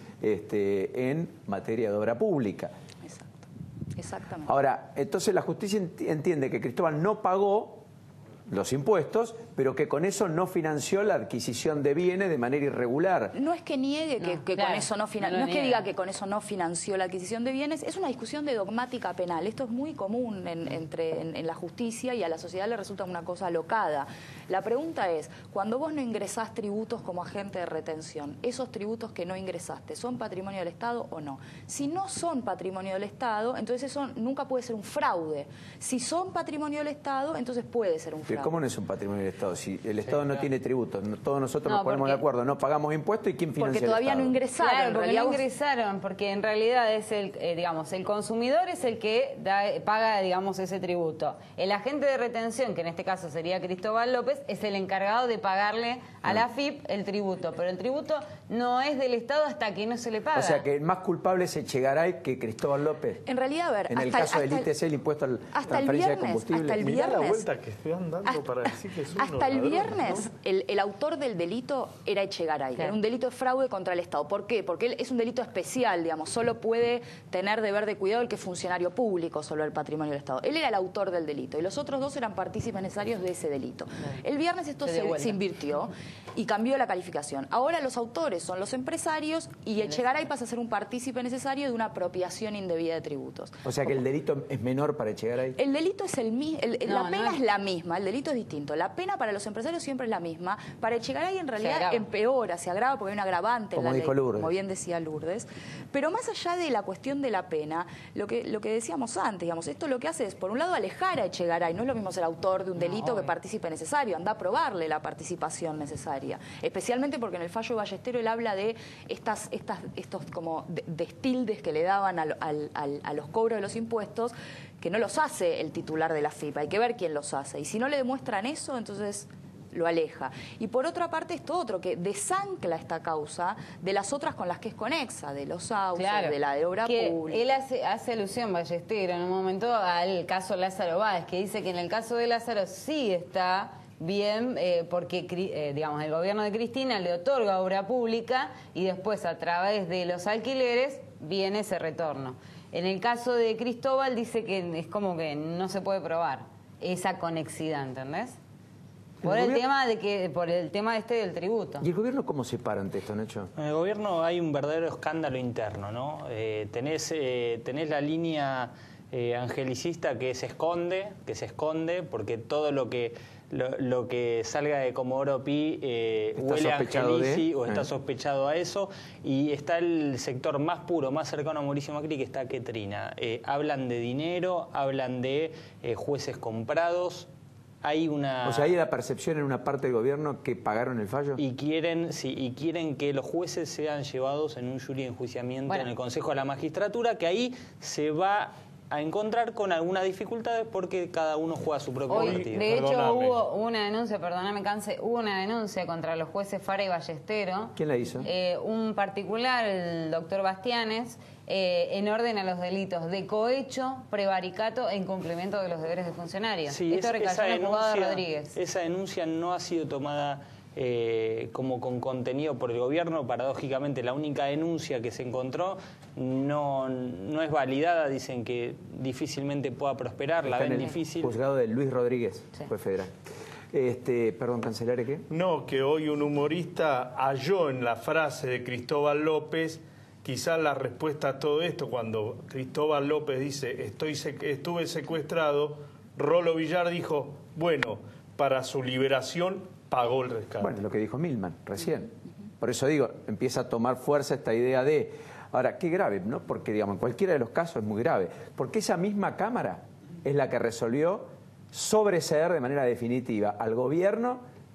en materia de obra pública. Exacto, exactamente. Ahora, entonces la justicia entiende que Cristóbal no pagó los impuestos, pero que con eso no financió la adquisición de bienes de manera irregular. No es que niegue que con eso no financió, no es que diga que con eso no financió la adquisición de bienes, es una discusión de dogmática penal. Esto es muy común en la justicia y a la sociedad le resulta una cosa alocada. La pregunta es, cuando vos no ingresás tributos como agente de retención, ¿esos tributos que no ingresaste son patrimonio del Estado o no? Si no son patrimonio del Estado, entonces eso nunca puede ser un fraude. Si son patrimonio del Estado, entonces puede ser un fraude. ¿Cómo no es un patrimonio del Estado? Si el Estado no tiene tributos, todos nosotros nos ponemos de acuerdo, no pagamos impuestos, ¿y quién financia porque todavía el Estado? No ingresaron. Claro, porque no ingresaron, porque en realidad es el consumidor es el que paga, digamos, ese tributo. El agente de retención, que en este caso sería Cristóbal López, es el encargado de pagarle a la AFIP el tributo, pero el tributo no es del Estado hasta que no se le paga. O sea que el más culpable es Echegaray que Cristóbal López. En realidad, a ver, en el caso del ITC, el impuesto a la transferencia de combustible. Hasta el Mirá viernes, la vuelta que están dando para decir que es un hasta el ladrón, viernes, ¿no? el autor del delito era Echegaray. Claro. Era un delito de fraude contra el Estado. ¿Por qué? Porque él es un delito especial, digamos. Solo puede tener deber de cuidado el que es funcionario público, solo el patrimonio del Estado. Él era el autor del delito y los otros dos eran partícipes necesarios de ese delito. El viernes esto se invirtió y cambió la calificación. Ahora los autores son los empresarios y Echegaray pasa a ser un partícipe necesario de una apropiación indebida de tributos. O sea que el delito es menor para Echegaray. El delito es el mismo, la pena es la misma, el delito es distinto. La pena para los empresarios siempre es la misma. Para Echegaray en realidad empeora, se agrava porque hay un agravante en la ley, como bien decía Lourdes. Pero más allá de la cuestión de la pena, lo que decíamos antes, digamos, esto lo que hace es, por un lado, alejar a Echegaray. No es lo mismo ser autor de un delito que partícipe necesario, anda a probarle la participación necesaria. Especialmente porque en el fallo de Ballester él habla de estos como destildes que le daban a los cobros de los impuestos, que no los hace el titular de la FIP, hay que ver quién los hace. Y si no le demuestran eso, entonces lo aleja. Y por otra parte esto otro, que desancla esta causa de las otras con las que es conexa, de los sauces, de la de obra pública. Él hace alusión, Ballester, en un momento al caso Lázaro Báez, que dice que en el caso de Lázaro sí está bien, porque digamos, el gobierno de Cristina le otorga obra pública y después a través de los alquileres viene ese retorno. En el caso de Cristóbal dice que es como que no se puede probar esa conexidad, ¿entendés? Por el tema del tributo. ¿Y el gobierno cómo se para ante esto, Nacho? En el gobierno hay un verdadero escándalo interno, ¿no? Tenés la línea angelicista que se esconde, porque todo lo que salga de Comodoro Pi huele a Angelici o está sospechado a eso, y está el sector más puro, más cercano a Mauricio Macri, que está Quetrina. Hablan de dinero, hablan de jueces comprados. Hay una... O sea, hay la percepción en una parte del gobierno que pagaron el fallo. Y quieren que los jueces sean llevados en un jury de enjuiciamiento en el Consejo de la Magistratura, que ahí se va a encontrar con algunas dificultades porque cada uno juega su propio partido. De hecho, hubo una denuncia, hubo una denuncia contra los jueces Fara y Ballestero. ¿Quién la hizo? Un particular, el doctor Bastianes, en orden a los delitos de cohecho, prevaricato e incumplimiento de los deberes de funcionario. Sí, esto recayó en el juzgado de Rodríguez. Esa denuncia no ha sido tomada como con contenido por el gobierno. Paradójicamente, la única denuncia que se encontró no es validada. Dicen que difícilmente pueda prosperar, la ven difícil. Juzgado de Luis Rodríguez, juez federal. Perdón, cancelare, ¿qué? No, que hoy un humorista halló en la frase de Cristóbal López quizás la respuesta a todo esto. Cuando Cristóbal López dice estuve secuestrado, Rolo Villar dijo, bueno, para su liberación pagó el rescate. Bueno, lo que dijo Milman recién. Por eso digo, empieza a tomar fuerza esta idea de... Ahora, qué grave, ¿no? Porque, digamos, en cualquiera de los casos es muy grave. Porque esa misma Cámara es la que resolvió sobreseer de manera definitiva al gobierno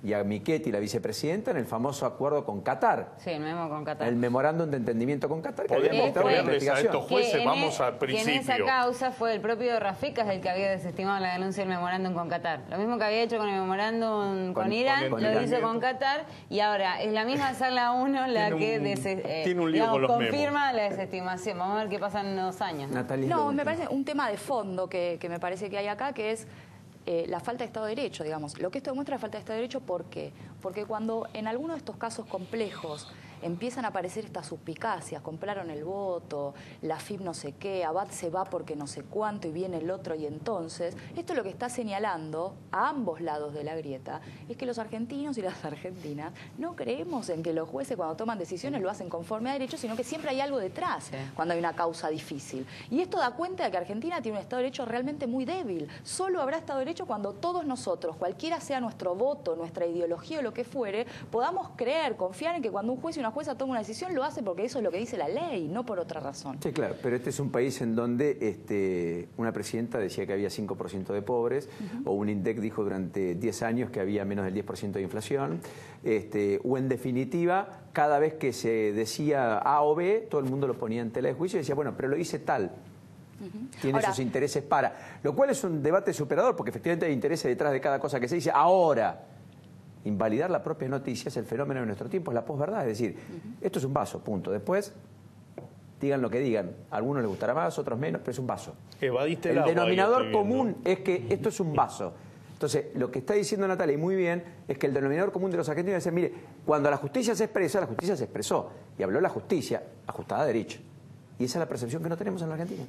y a Michetti, la vicepresidenta, en el famoso acuerdo con Qatar. Sí, el memo con Qatar. El memorándum de entendimiento con Qatar, que Podríamos había mostrado una ponerles a investigación. estos jueces, vamos al Que en esa principio. causa fue el propio Rafecas el que había desestimado la denuncia del memorándum con Qatar. Lo mismo que había hecho con el memorándum con Irán, con lo Irán. hizo con Qatar, y ahora es la misma sala 1 la tiene un lío con los confirma la desestimación. Vamos a ver qué pasa en 2 años. Natalia. No, me parece un tema de fondo que me parece que hay acá, que es la falta de Estado de Derecho, digamos. Lo que esto demuestra es la falta de Estado de Derecho, ¿por qué? Porque cuando en algunos de estos casos complejos empiezan a aparecer estas suspicacias, compraron el voto, la FIP no sé qué, Abad se va porque no sé cuánto y viene el otro, y entonces, esto lo que está señalando a ambos lados de la grieta es que los argentinos y las argentinas no creemos en que los jueces cuando toman decisiones lo hacen conforme a derecho, sino que siempre hay algo detrás cuando hay una causa difícil. Y esto da cuenta de que Argentina tiene un Estado de Derecho realmente muy débil. Solo habrá Estado de Derecho cuando todos nosotros, cualquiera sea nuestro voto, nuestra ideología o lo que fuere, podamos creer, confiar en que cuando un juez y una jueza toma una decisión lo hace porque eso es lo que dice la ley, no por otra razón. Sí, claro, pero este es un país en donde una presidenta decía que había 5% de pobres, o un INDEC dijo durante 10 años que había menos del 10% de inflación, o en definitiva, cada vez que se decía A o B, todo el mundo lo ponía en tela de juicio y decía, bueno, pero lo dice tal. Tiene sus intereses para. Lo cual es un debate superador, porque efectivamente hay intereses detrás de cada cosa que se dice. Ahora, invalidar la propia noticia es el fenómeno de nuestro tiempo, es la posverdad. Es decir, esto es un vaso, punto. Después, digan lo que digan. A algunos les gustará más, otros menos, pero es un vaso. Evadiste el agua, denominador común es que esto es un vaso. Entonces, lo que está diciendo Natalia, y muy bien, es que el denominador común de los argentinos es decir, mire, cuando la justicia se expresa, la justicia se expresó. Y habló la justicia, ajustada a derecho. Y esa es la percepción que no tenemos en la Argentina.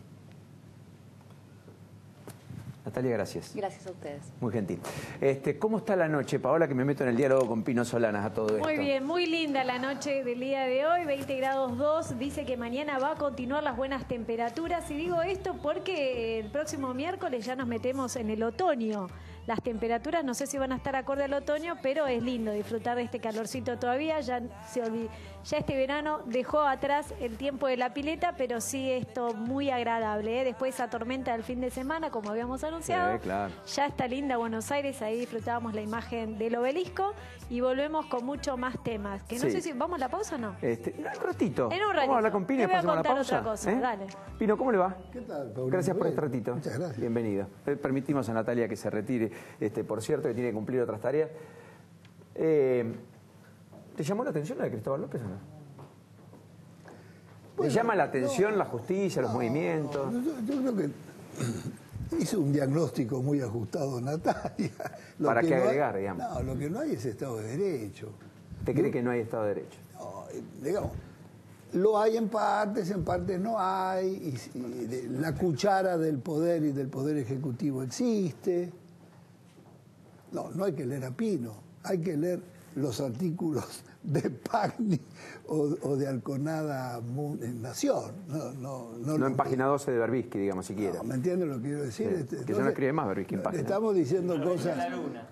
Natalia, gracias. Gracias a ustedes. Muy gentil. ¿Cómo está la noche, Paola, que me meto en el diálogo con Pino Solanas a todo esto? Muy bien, muy linda la noche del día de hoy, 20 grados 2, dice que mañana va a continuar las buenas temperaturas, y digo esto porque el próximo miércoles ya nos metemos en el otoño. Las temperaturas no sé si van a estar acorde al otoño, pero es lindo disfrutar de este calorcito todavía. Ya este verano dejó atrás el tiempo de la pileta, pero sí esto muy agradable, ¿eh? Después esa tormenta del fin de semana, como habíamos anunciado, claro. Ya está linda Buenos Aires, ahí disfrutábamos la imagen del obelisco y volvemos con mucho más temas. Que no sé si vamos a la pausa o no. En un ratito. En un ratito. Vamos a hablar con Pino y Te voy a después hacemos la contar pausa. otra cosa, dale. Pino, ¿cómo le va? ¿Qué tal, Paulino? Gracias por este ratito. Muchas gracias. Bienvenido. Permitimos a Natalia que se retire, por cierto, que tiene que cumplir otras tareas. ¿Te llamó la atención la de Cristóbal López o no? ¿Te llama la atención la justicia, los movimientos? Yo creo que hizo un diagnóstico muy ajustado Natalia. ¿Para qué agregar, digamos? No, lo que no hay es Estado de Derecho. ¿Te cree que no hay Estado de Derecho? No, digamos, lo hay en partes no hay, y la cuchara del poder y del poder ejecutivo existe. No hay que leer a Pino, hay que leer los artículos de Pagni o de Alconada en Nación. No en página 12 de Berbisky, digamos, siquiera. ¿Me entiendes lo que quiero decir? Que ya no escribe más Berbisky en página. Estamos diciendo cosas... La luna.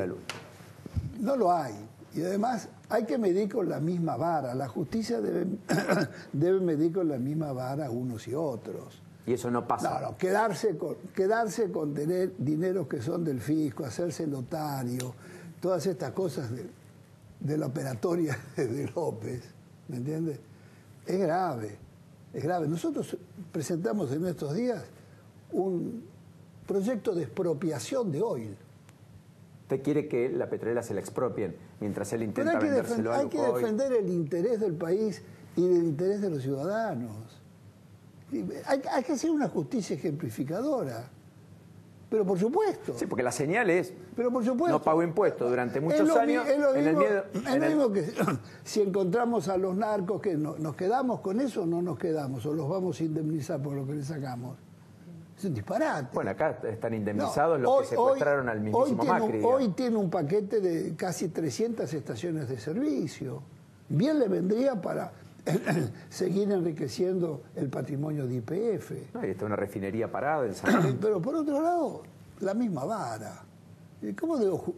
No lo hay. Y además hay que medir con la misma vara. La justicia debe medir con la misma vara unos y otros. Y eso no pasa. No, quedarse con tener dineros que son del fisco, hacerse notario, todas estas cosas de la operatoria de López, ¿me entiendes? Es grave, es grave. Nosotros presentamos en estos días un proyecto de expropiación de oil. ¿Usted quiere que la petrolera se la expropien mientras él intenta Pero vendérselo a hay que defender el interés del país y el interés de los ciudadanos. Hay que hacer una justicia ejemplificadora. Pero por supuesto. Sí, porque la señal es, pero por supuesto, no pago impuestos durante muchos años. Es lo mismo que si encontramos a los narcos, que ¿nos quedamos con eso o no nos quedamos? ¿O los vamos a indemnizar por lo que le sacamos? Es un disparate. Bueno, acá están indemnizados los que secuestraron al mismísimo Macri. Hoy tiene un paquete de casi 300 estaciones de servicio. Bien le vendría para seguir enriqueciendo el patrimonio de YPF. Ahí está una refinería parada en San Luis. Pero por otro lado, la misma vara. ¿Cómo digo?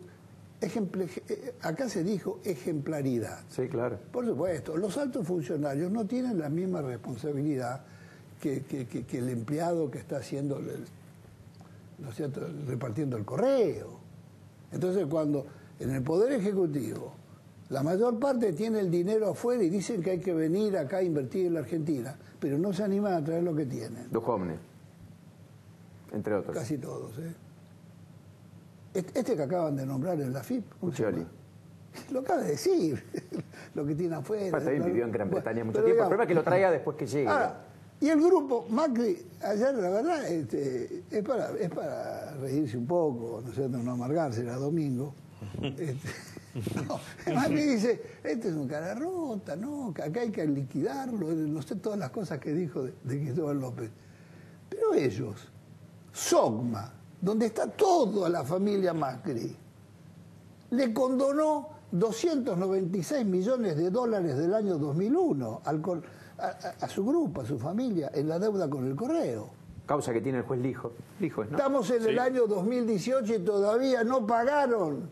Acá se dijo ejemplaridad. Sí, claro. Por supuesto, los altos funcionarios no tienen la misma responsabilidad que el empleado que está haciendo, ¿no es cierto?, repartiendo el correo. Entonces, cuando en el Poder Ejecutivo, la mayor parte tiene el dinero afuera y dicen que hay que venir acá a invertir en la Argentina, pero no se animan a traer lo que tienen. Duhovne, entre otros. Casi todos, ¿eh? Este que acaban de nombrar en la FIP. Uccioli. Lo acaba de decir, lo que tiene afuera. También vivió en Gran Bretaña mucho pero tiempo. digamos, El problema es que lo traiga después que llegue. Ahora, y el grupo Macri, ayer la verdad, es para reírse un poco, ¿no es cierto? No amargarse, era domingo. No, Macri dice, este es un cara rota, ¿no? Que acá hay que liquidarlo, no sé todas las cosas que dijo de Cristóbal López. Pero ellos, SOCMA, donde está toda la familia Macri, le condonó 296 millones de dólares del año 2001 a su grupo, a su familia, en la deuda con el Correo. Causa que tiene el juez Lijo, ¿no? Estamos en el año 2018 y todavía no pagaron.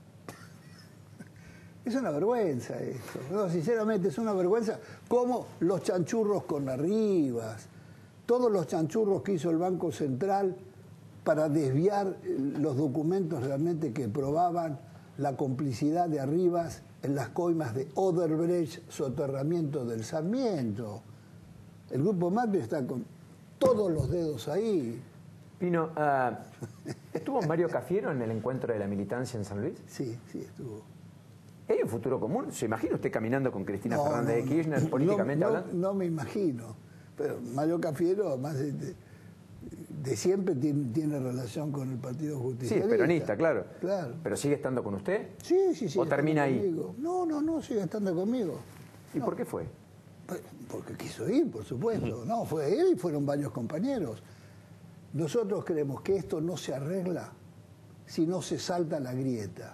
Es una vergüenza esto. No, sinceramente, es una vergüenza como los chanchurros con Arribas, todos los chanchurros que hizo el Banco Central para desviar los documentos realmente que probaban la complicidad de Arribas en las coimas de Odebrecht, soterramiento del Sarmiento. El grupo Macri está con todos los dedos ahí. Pino, ¿estuvo Mario Cafiero en el encuentro de la militancia en San Luis? Sí, sí, estuvo. ¿Hay un futuro común? ¿Se imagina usted caminando con Cristina Fernández de Kirchner, políticamente hablando? No me imagino. Pero Mario Cafiero, además de siempre, tiene relación con el Partido Justicialista. Sí, es peronista, claro. Claro. ¿Pero sigue estando con usted? Sí, sí, sí. ¿O termina ahí? Conmigo. No, sigue estando conmigo. ¿Y por qué fue? Porque quiso ir, por supuesto. No, fue él y fueron varios compañeros. Nosotros creemos que esto no se arregla si no se salta la grieta.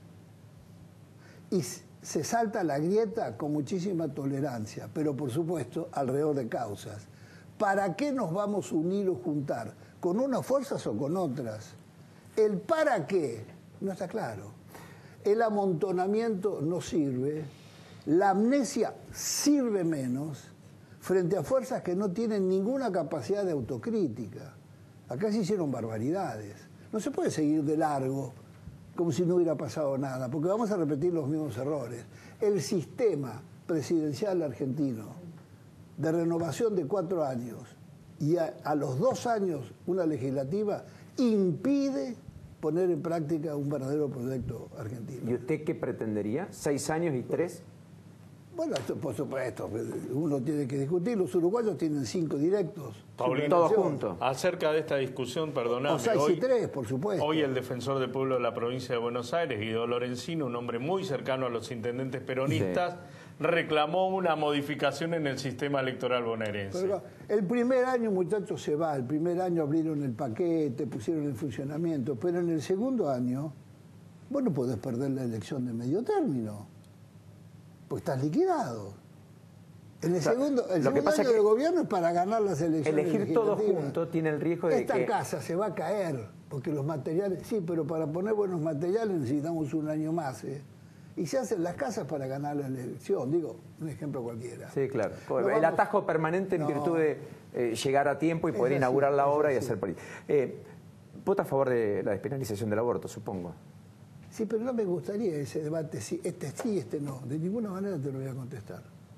Y se salta la grieta con muchísima tolerancia, pero por supuesto alrededor de causas. ¿Para qué nos vamos a unir o juntar? ¿Con unas fuerzas o con otras? El para qué no está claro. El amontonamiento no sirve. La amnesia sirve menos frente a fuerzas que no tienen ninguna capacidad de autocrítica. Acá se hicieron barbaridades. No se puede seguir de largo como si no hubiera pasado nada, porque vamos a repetir los mismos errores. El sistema presidencial argentino de renovación de 4 años y a los 2 años una legislativa impide poner en práctica un verdadero proyecto argentino. ¿Y usted qué pretendería? ¿6 años y 3? Bueno, por supuesto, uno tiene que discutir. Los uruguayos tienen 5 directos. Paulino, todos juntos. Acerca de esta discusión, perdóname. O 6 y 3, por supuesto. Hoy el defensor del pueblo de la provincia de Buenos Aires, Guido Lorenzino, un hombre muy cercano a los intendentes peronistas, reclamó una modificación en el sistema electoral bonaerense. Pero el primer año, muchachos, se va. El primer año abrieron el paquete, pusieron el funcionamiento. Pero en el segundo año, vos no podés perder la elección de medio término. Pues estás liquidado. En el segundo año del gobierno es para ganar las elecciones. Elegir todos juntos tiene el riesgo de que... Esta casa se va a caer, porque los materiales... Sí, pero para poner buenos materiales necesitamos un año más, ¿eh? Y se hacen las casas para ganar la elección. Digo, un ejemplo cualquiera. Sí, claro. El atajo permanente en virtud de llegar a tiempo y poder inaugurar la obra y hacer política. Vota a favor de la despenalización del aborto, supongo. Sí, pero no me gustaría ese debate, este no. De ninguna manera te lo voy a contestar.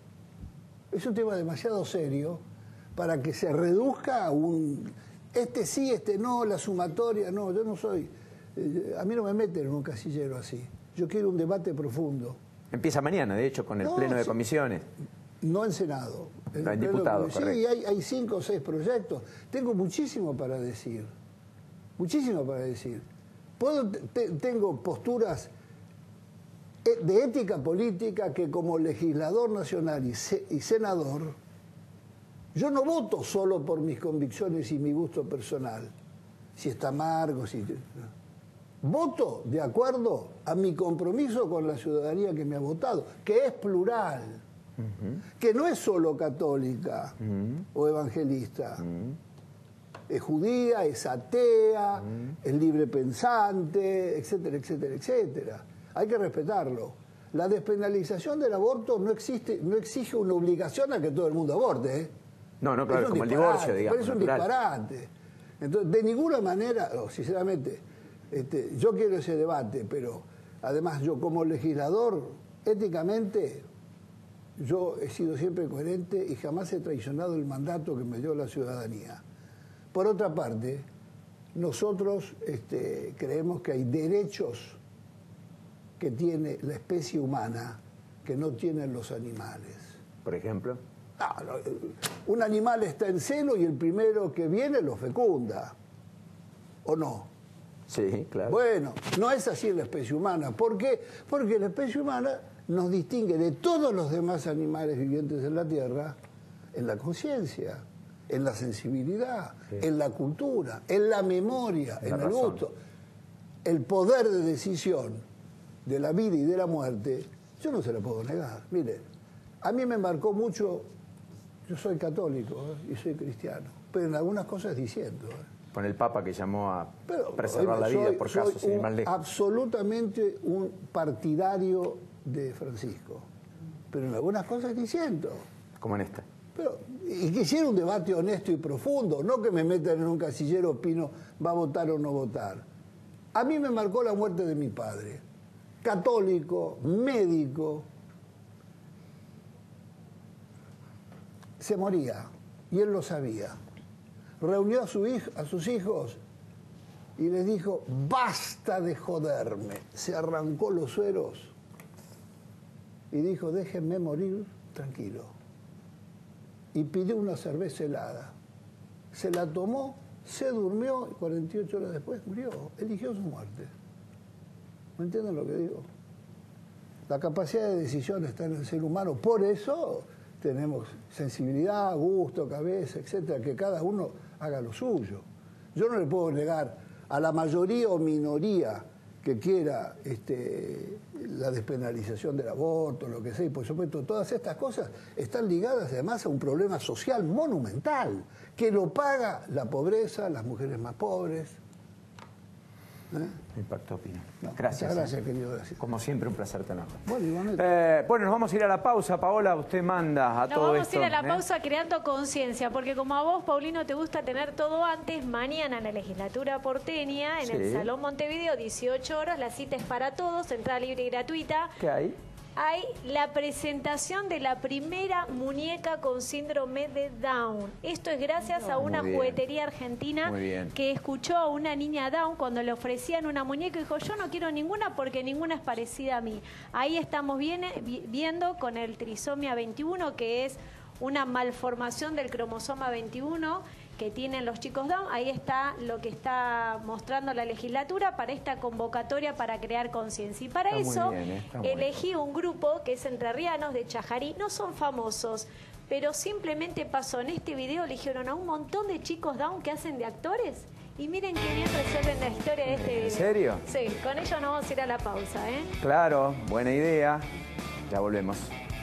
Es un tema demasiado serio para que se reduzca a un... Este sí, este no, la sumatoria, no. Yo no soy... a mí no me meten en un casillero así. Yo quiero un debate profundo. Empieza mañana, de hecho, con el pleno de comisiones. No en Senado. En diputados, correcto. Sí, hay 5 o 6 proyectos. Tengo muchísimo para decir. Muchísimo para decir. Tengo posturas de ética política que como legislador nacional y senador, yo no voto solo por mis convicciones y mi gusto personal. Si está amargo, si... Voto de acuerdo a mi compromiso con la ciudadanía que me ha votado, que es plural, que no es solo católica o evangelista. Es judía, es atea, es libre pensante, etcétera, etcétera, etcétera. Hay que respetarlo. La despenalización del aborto no exige una obligación a que todo el mundo aborte, ¿eh? No, claro, como el divorcio, digamos. Pero es un disparate. Entonces, de ninguna manera, sinceramente, yo quiero ese debate, pero Además, yo como legislador, éticamente, yo he sido siempre coherente y jamás he traicionado el mandato que me dio la ciudadanía. Por otra parte, nosotros creemos que hay derechos que tiene la especie humana que no tienen los animales. Por ejemplo. Un animal está en celo y el primero que viene lo fecunda. ¿O no? Sí, claro. Bueno, no es así en la especie humana. ¿Por qué? Porque la especie humana nos distingue de todos los demás animales vivientes en la Tierra en la conciencia, en la sensibilidad, en la cultura, en la memoria, en el gusto. El poder de decisión de la vida y de la muerte, yo no se lo puedo negar. Mire, a mí me marcó mucho, yo soy católico y soy cristiano, pero en algunas cosas diciendo. Con el Papa que llamó a preservar la vida por casos sin ir más lejos. Absolutamente un partidario de Francisco, pero en algunas cosas diciendo. Como en esta. Pero, y quisiera un debate honesto y profundo, no que me metan en un casillero, opino, va a votar o no votar. A mí me marcó la muerte de mi padre, católico, médico. Se moría, y él lo sabía. Reunió a sus hijos y les dijo, basta de joderme. Se arrancó los sueros y dijo, déjenme morir tranquilo. Y pidió una cerveza helada. Se la tomó, se durmió y 48 horas después murió. Eligió su muerte. ¿Me entienden lo que digo? La capacidad de decisión está en el ser humano. Por eso tenemos sensibilidad, gusto, cabeza, etcétera, que cada uno haga lo suyo. Yo no le puedo negar a la mayoría o minoría que quiera la despenalización del aborto, lo que sea, y por supuesto todas estas cosas están ligadas además a un problema social monumental, que lo paga la pobreza, las mujeres más pobres. Impacto Pino. Gracias. Gracias, querido. Gracias. Como siempre, un placer tenerlo. Bueno, igualmente. Bueno, nos vamos a ir a la pausa. Paola, usted manda a todo esto. Nos vamos a ir a la pausa creando conciencia, porque como a vos, Paulino, te gusta tener todo antes, mañana en la legislatura porteña, en el Salón Montevideo, 18 horas, la cita es para todos, entrada libre y gratuita. ¿Qué hay? Hay la presentación de la primera muñeca con síndrome de Down. Esto es gracias a una juguetería argentina que escuchó a una niña Down cuando le ofrecían una muñeca y dijo, yo no quiero ninguna porque ninguna es parecida a mí. Ahí estamos viendo con el trisomia 21, que es una malformación del cromosoma 21 que tienen los chicos Down. Ahí está lo que está mostrando la legislatura para esta convocatoria para crear conciencia. Y para eso elegí un grupo que es entrerrianos de Chajarí. No son famosos, pero simplemente pasó en este video, eligieron a un montón de chicos Down que hacen de actores. Y miren qué bien resuelven la historia de este video. ¿En serio? Sí, con ello nos vamos a ir a la pausa, Claro, buena idea. Ya volvemos.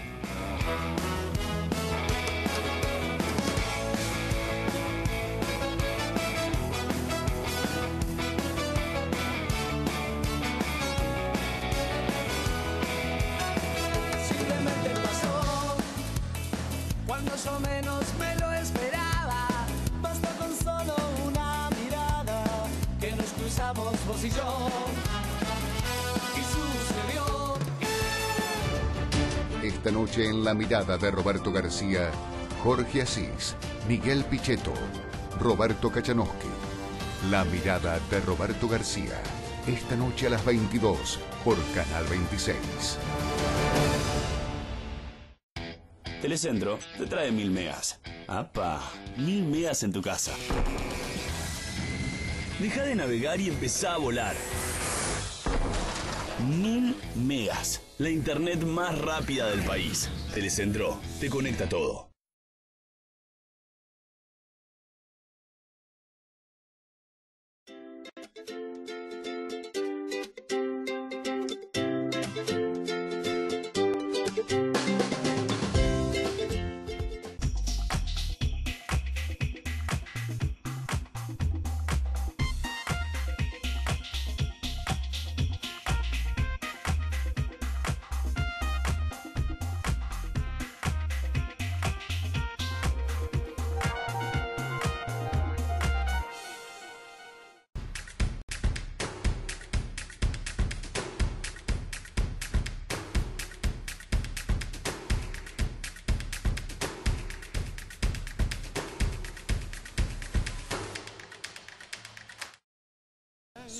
Cuando yo menos me lo esperaba, bastó con solo una mirada que nos cruzamos vos y yo. Y sucedió. Esta noche en La Mirada de Roberto García, Jorge Asís, Miguel Pichetto, Roberto Kachanowski. La Mirada de Roberto García. Esta noche a las 22 por Canal 26. Telecentro te trae 1000 megas. ¡Apa! 1000 megas en tu casa. Deja de navegar y empezá a volar. 1000 megas. La internet más rápida del país. Telecentro te conecta todo.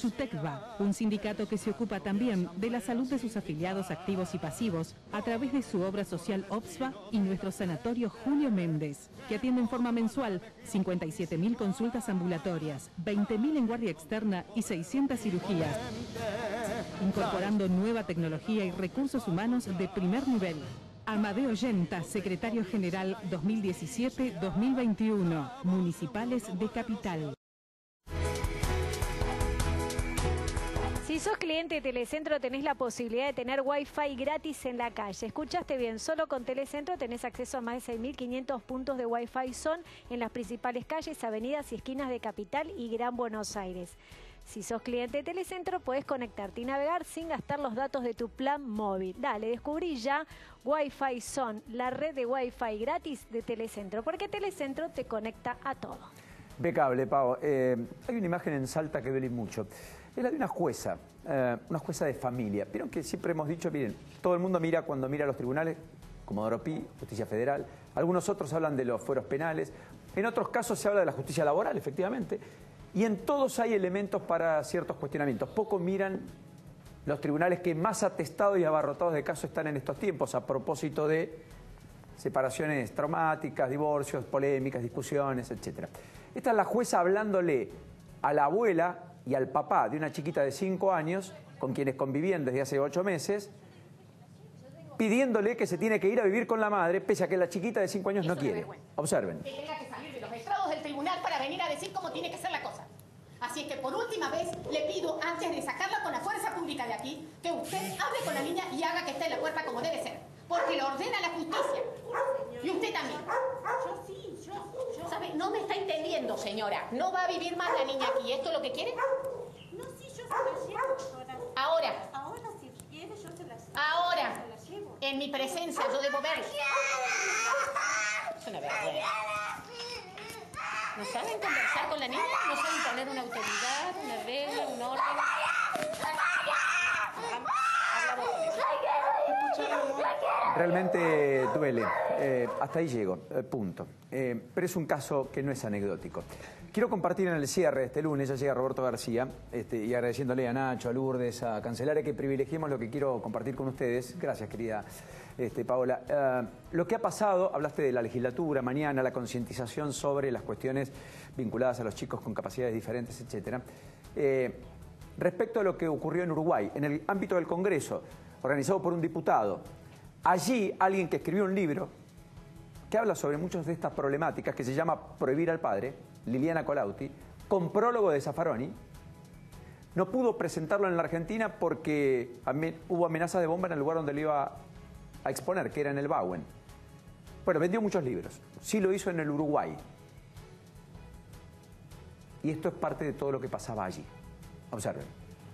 SUTECBA, un sindicato que se ocupa también de la salud de sus afiliados activos y pasivos a través de su obra social OPSBA y nuestro sanatorio Julio Méndez, que atiende en forma mensual 57.000 consultas ambulatorias, 20.000 en guardia externa y 600 cirugías, incorporando nueva tecnología y recursos humanos de primer nivel. Amadeo Yenta, secretario general 2017-2021, Municipales de Capital. Si sos cliente de Telecentro tenés la posibilidad de tener Wi-Fi gratis en la calle. Escuchaste bien, solo con Telecentro tenés acceso a más de 6.500 puntos de Wi-Fi Zone en las principales calles, avenidas y esquinas de Capital y Gran Buenos Aires. Si sos cliente de Telecentro podés conectarte y navegar sin gastar los datos de tu plan móvil. Dale, descubrí ya Wi-Fi Zone, la red de Wi-Fi gratis de Telecentro, porque Telecentro te conecta a todo. Impecable, Pau. Hay una imagen en Salta que duele mucho. Es la de una jueza de familia. Vieron que siempre hemos dicho, miren, todo el mundo mira cuando mira a los tribunales, Comodoro Pi, Justicia Federal. Algunos otros hablan de los fueros penales. En otros casos se habla de la justicia laboral, efectivamente. Y en todos hay elementos para ciertos cuestionamientos. Poco miran los tribunales que más atestados y abarrotados de casos están en estos tiempos, a propósito de separaciones traumáticas, divorcios, polémicas, discusiones, etc. Esta es la jueza hablándole a la abuela y al papá de una chiquita de 5 años, con quienes convivían desde hace 8 meses, pidiéndole que se tiene que ir a vivir con la madre, pese a que la chiquita de 5 años no quiere. Observen. Que tenga que salir de los estrados del tribunal para venir a decir cómo tiene que ser la cosa. Así es que por última vez le pido, antes de sacarla con la fuerza pública de aquí, que usted hable con la niña y haga que esté en la puerta como debe ser. Porque lo ordena la justicia. Y usted también. Yo sí. ¿Sabe? No me está entendiendo, señora. No va a vivir más la niña aquí. ¿Esto es lo que quiere? No, sí, yo se la llevo, doctora. Ahora. Ahora, si quiere, yo se la llevo. Ahora. Se la llevo. En mi presencia, yo debo ver. Es una vergüenza. ¿No saben conversar con la niña? ¿No saben poner una autoridad, una regla, un orden? Hablamos con eso. Realmente duele. Hasta ahí llego, punto. Pero es un caso que no es anecdótico. Quiero compartir en el cierre de este lunes, ya llega Roberto García, y agradeciéndole a Nacho, a Lourdes, a Cancelaria, que privilegiemos lo que quiero compartir con ustedes. Gracias, querida Paola. Lo que ha pasado, hablaste de la legislatura, mañana, la concientización sobre las cuestiones vinculadas a los chicos con capacidades diferentes, etc. Respecto a lo que ocurrió en Uruguay, en el ámbito del Congreso, organizado por un diputado, allí alguien que escribió un libro que habla sobre muchas de estas problemáticas, que se llama Prohibir al Padre, Liliana Colautti, con prólogo de Zaffaroni, no pudo presentarlo en la Argentina porque hubo amenaza de bomba en el lugar donde lo iba a exponer, que era en el Bauen. Bueno, vendió muchos libros. Sí lo hizo en el Uruguay. Y esto es parte de todo lo que pasaba allí. Observen.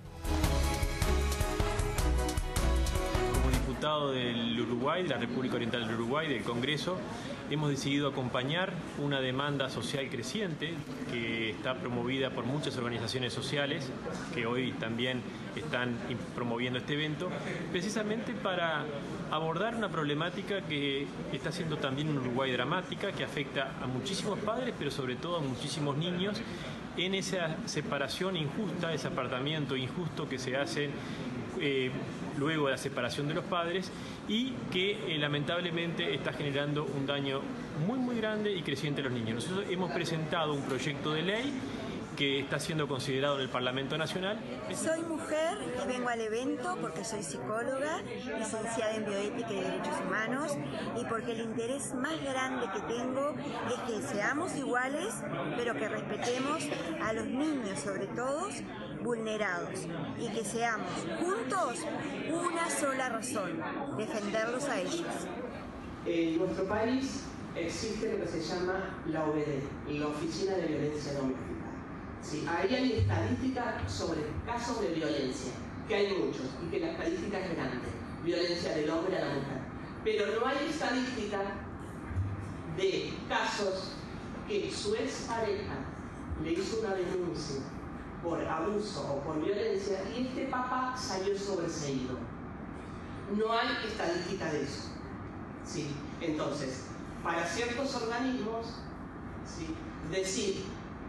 Como diputado del Uruguay, de la República Oriental del Uruguay, del Congreso, hemos decidido acompañar una demanda social creciente que está promovida por muchas organizaciones sociales que hoy también están promoviendo este evento, precisamente para abordar una problemática que está siendo también en Uruguay dramática, que afecta a muchísimos padres, pero sobre todo a muchísimos niños, en esa separación injusta, ese apartamiento injusto que se hace luego de la separación de los padres y que lamentablemente está generando un daño muy grande y creciente a los niños. Nosotros hemos presentado un proyecto de ley que está siendo considerado en el Parlamento Nacional. Soy mujer y vengo al evento porque soy psicóloga, licenciada en bioética y derechos humanos, y porque el interés más grande que tengo es que seamos iguales, pero que respetemos a los niños, sobre todo vulnerados, y que seamos juntos una sola razón, defenderlos a ellos. En nuestro país existe lo que se llama la OBD, la Oficina de Violencia Doméstica. Sí, ahí hay estadísticas sobre casos de violencia, que hay muchos, y que la estadística es grande, violencia del hombre a la mujer. Pero no hay estadística de casos que su expareja le hizo una denuncia por abuso o por violencia y este papá salió sobreseído. No hay estadística de eso. ¿Sí? Entonces, para ciertos organismos, ¿sí?, decir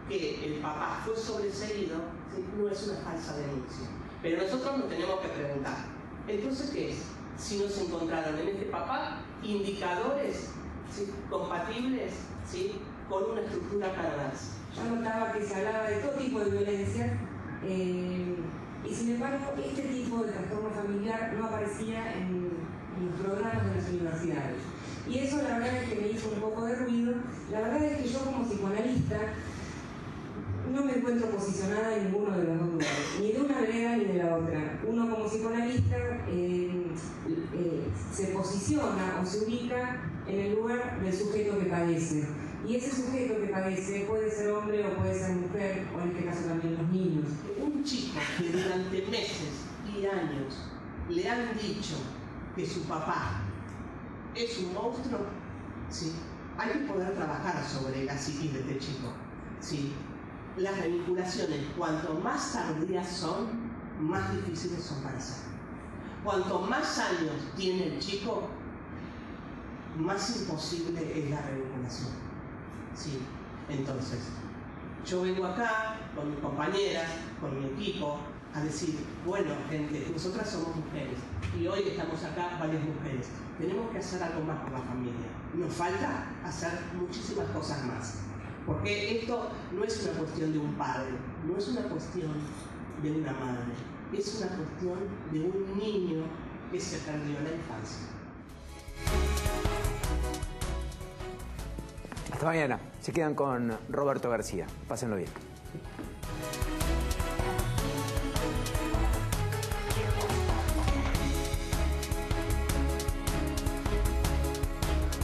que el papá fue sobreseído, ¿sí? No es una falsa denuncia. Pero nosotros nos tenemos que preguntar, entonces, ¿qué es? Si nos encontraron en este papá indicadores, ¿sí?, compatibles, ¿sí?, con una estructura para darse. Yo notaba que se hablaba de todo tipo de violencia y sin embargo este tipo de trastorno familiar no aparecía en los programas de las universidades. Y eso la verdad es que me hizo un poco de ruido. La verdad es que yo como psicoanalista no me encuentro posicionada en ninguno de los dos lugares, ni de una vereda ni de la otra. Uno como psicoanalista se posiciona o se ubica en el lugar del sujeto que padece. Y ese sujeto que padece puede ser hombre o puede ser mujer, o en este caso también los niños. Un chico que durante meses y años le han dicho que su papá es un monstruo, ¿sí?, hay que poder trabajar sobre la psiquis de este chico, ¿sí? Las revinculaciones, cuanto más tardías son, más difíciles son para hacer. Cuanto más años tiene el chico, más imposible es la revinculación, ¿sí? Entonces, yo vengo acá con mis compañeras, con mi equipo, a decir, bueno, gente, nosotras somos mujeres y hoy estamos acá varias mujeres. Tenemos que hacer algo más por la familia. Nos falta hacer muchísimas cosas más. Porque esto no es una cuestión de un padre, no es una cuestión de una madre, es una cuestión de un niño que se perdió en la infancia. Hasta mañana. Se quedan con Roberto García. Pásenlo bien.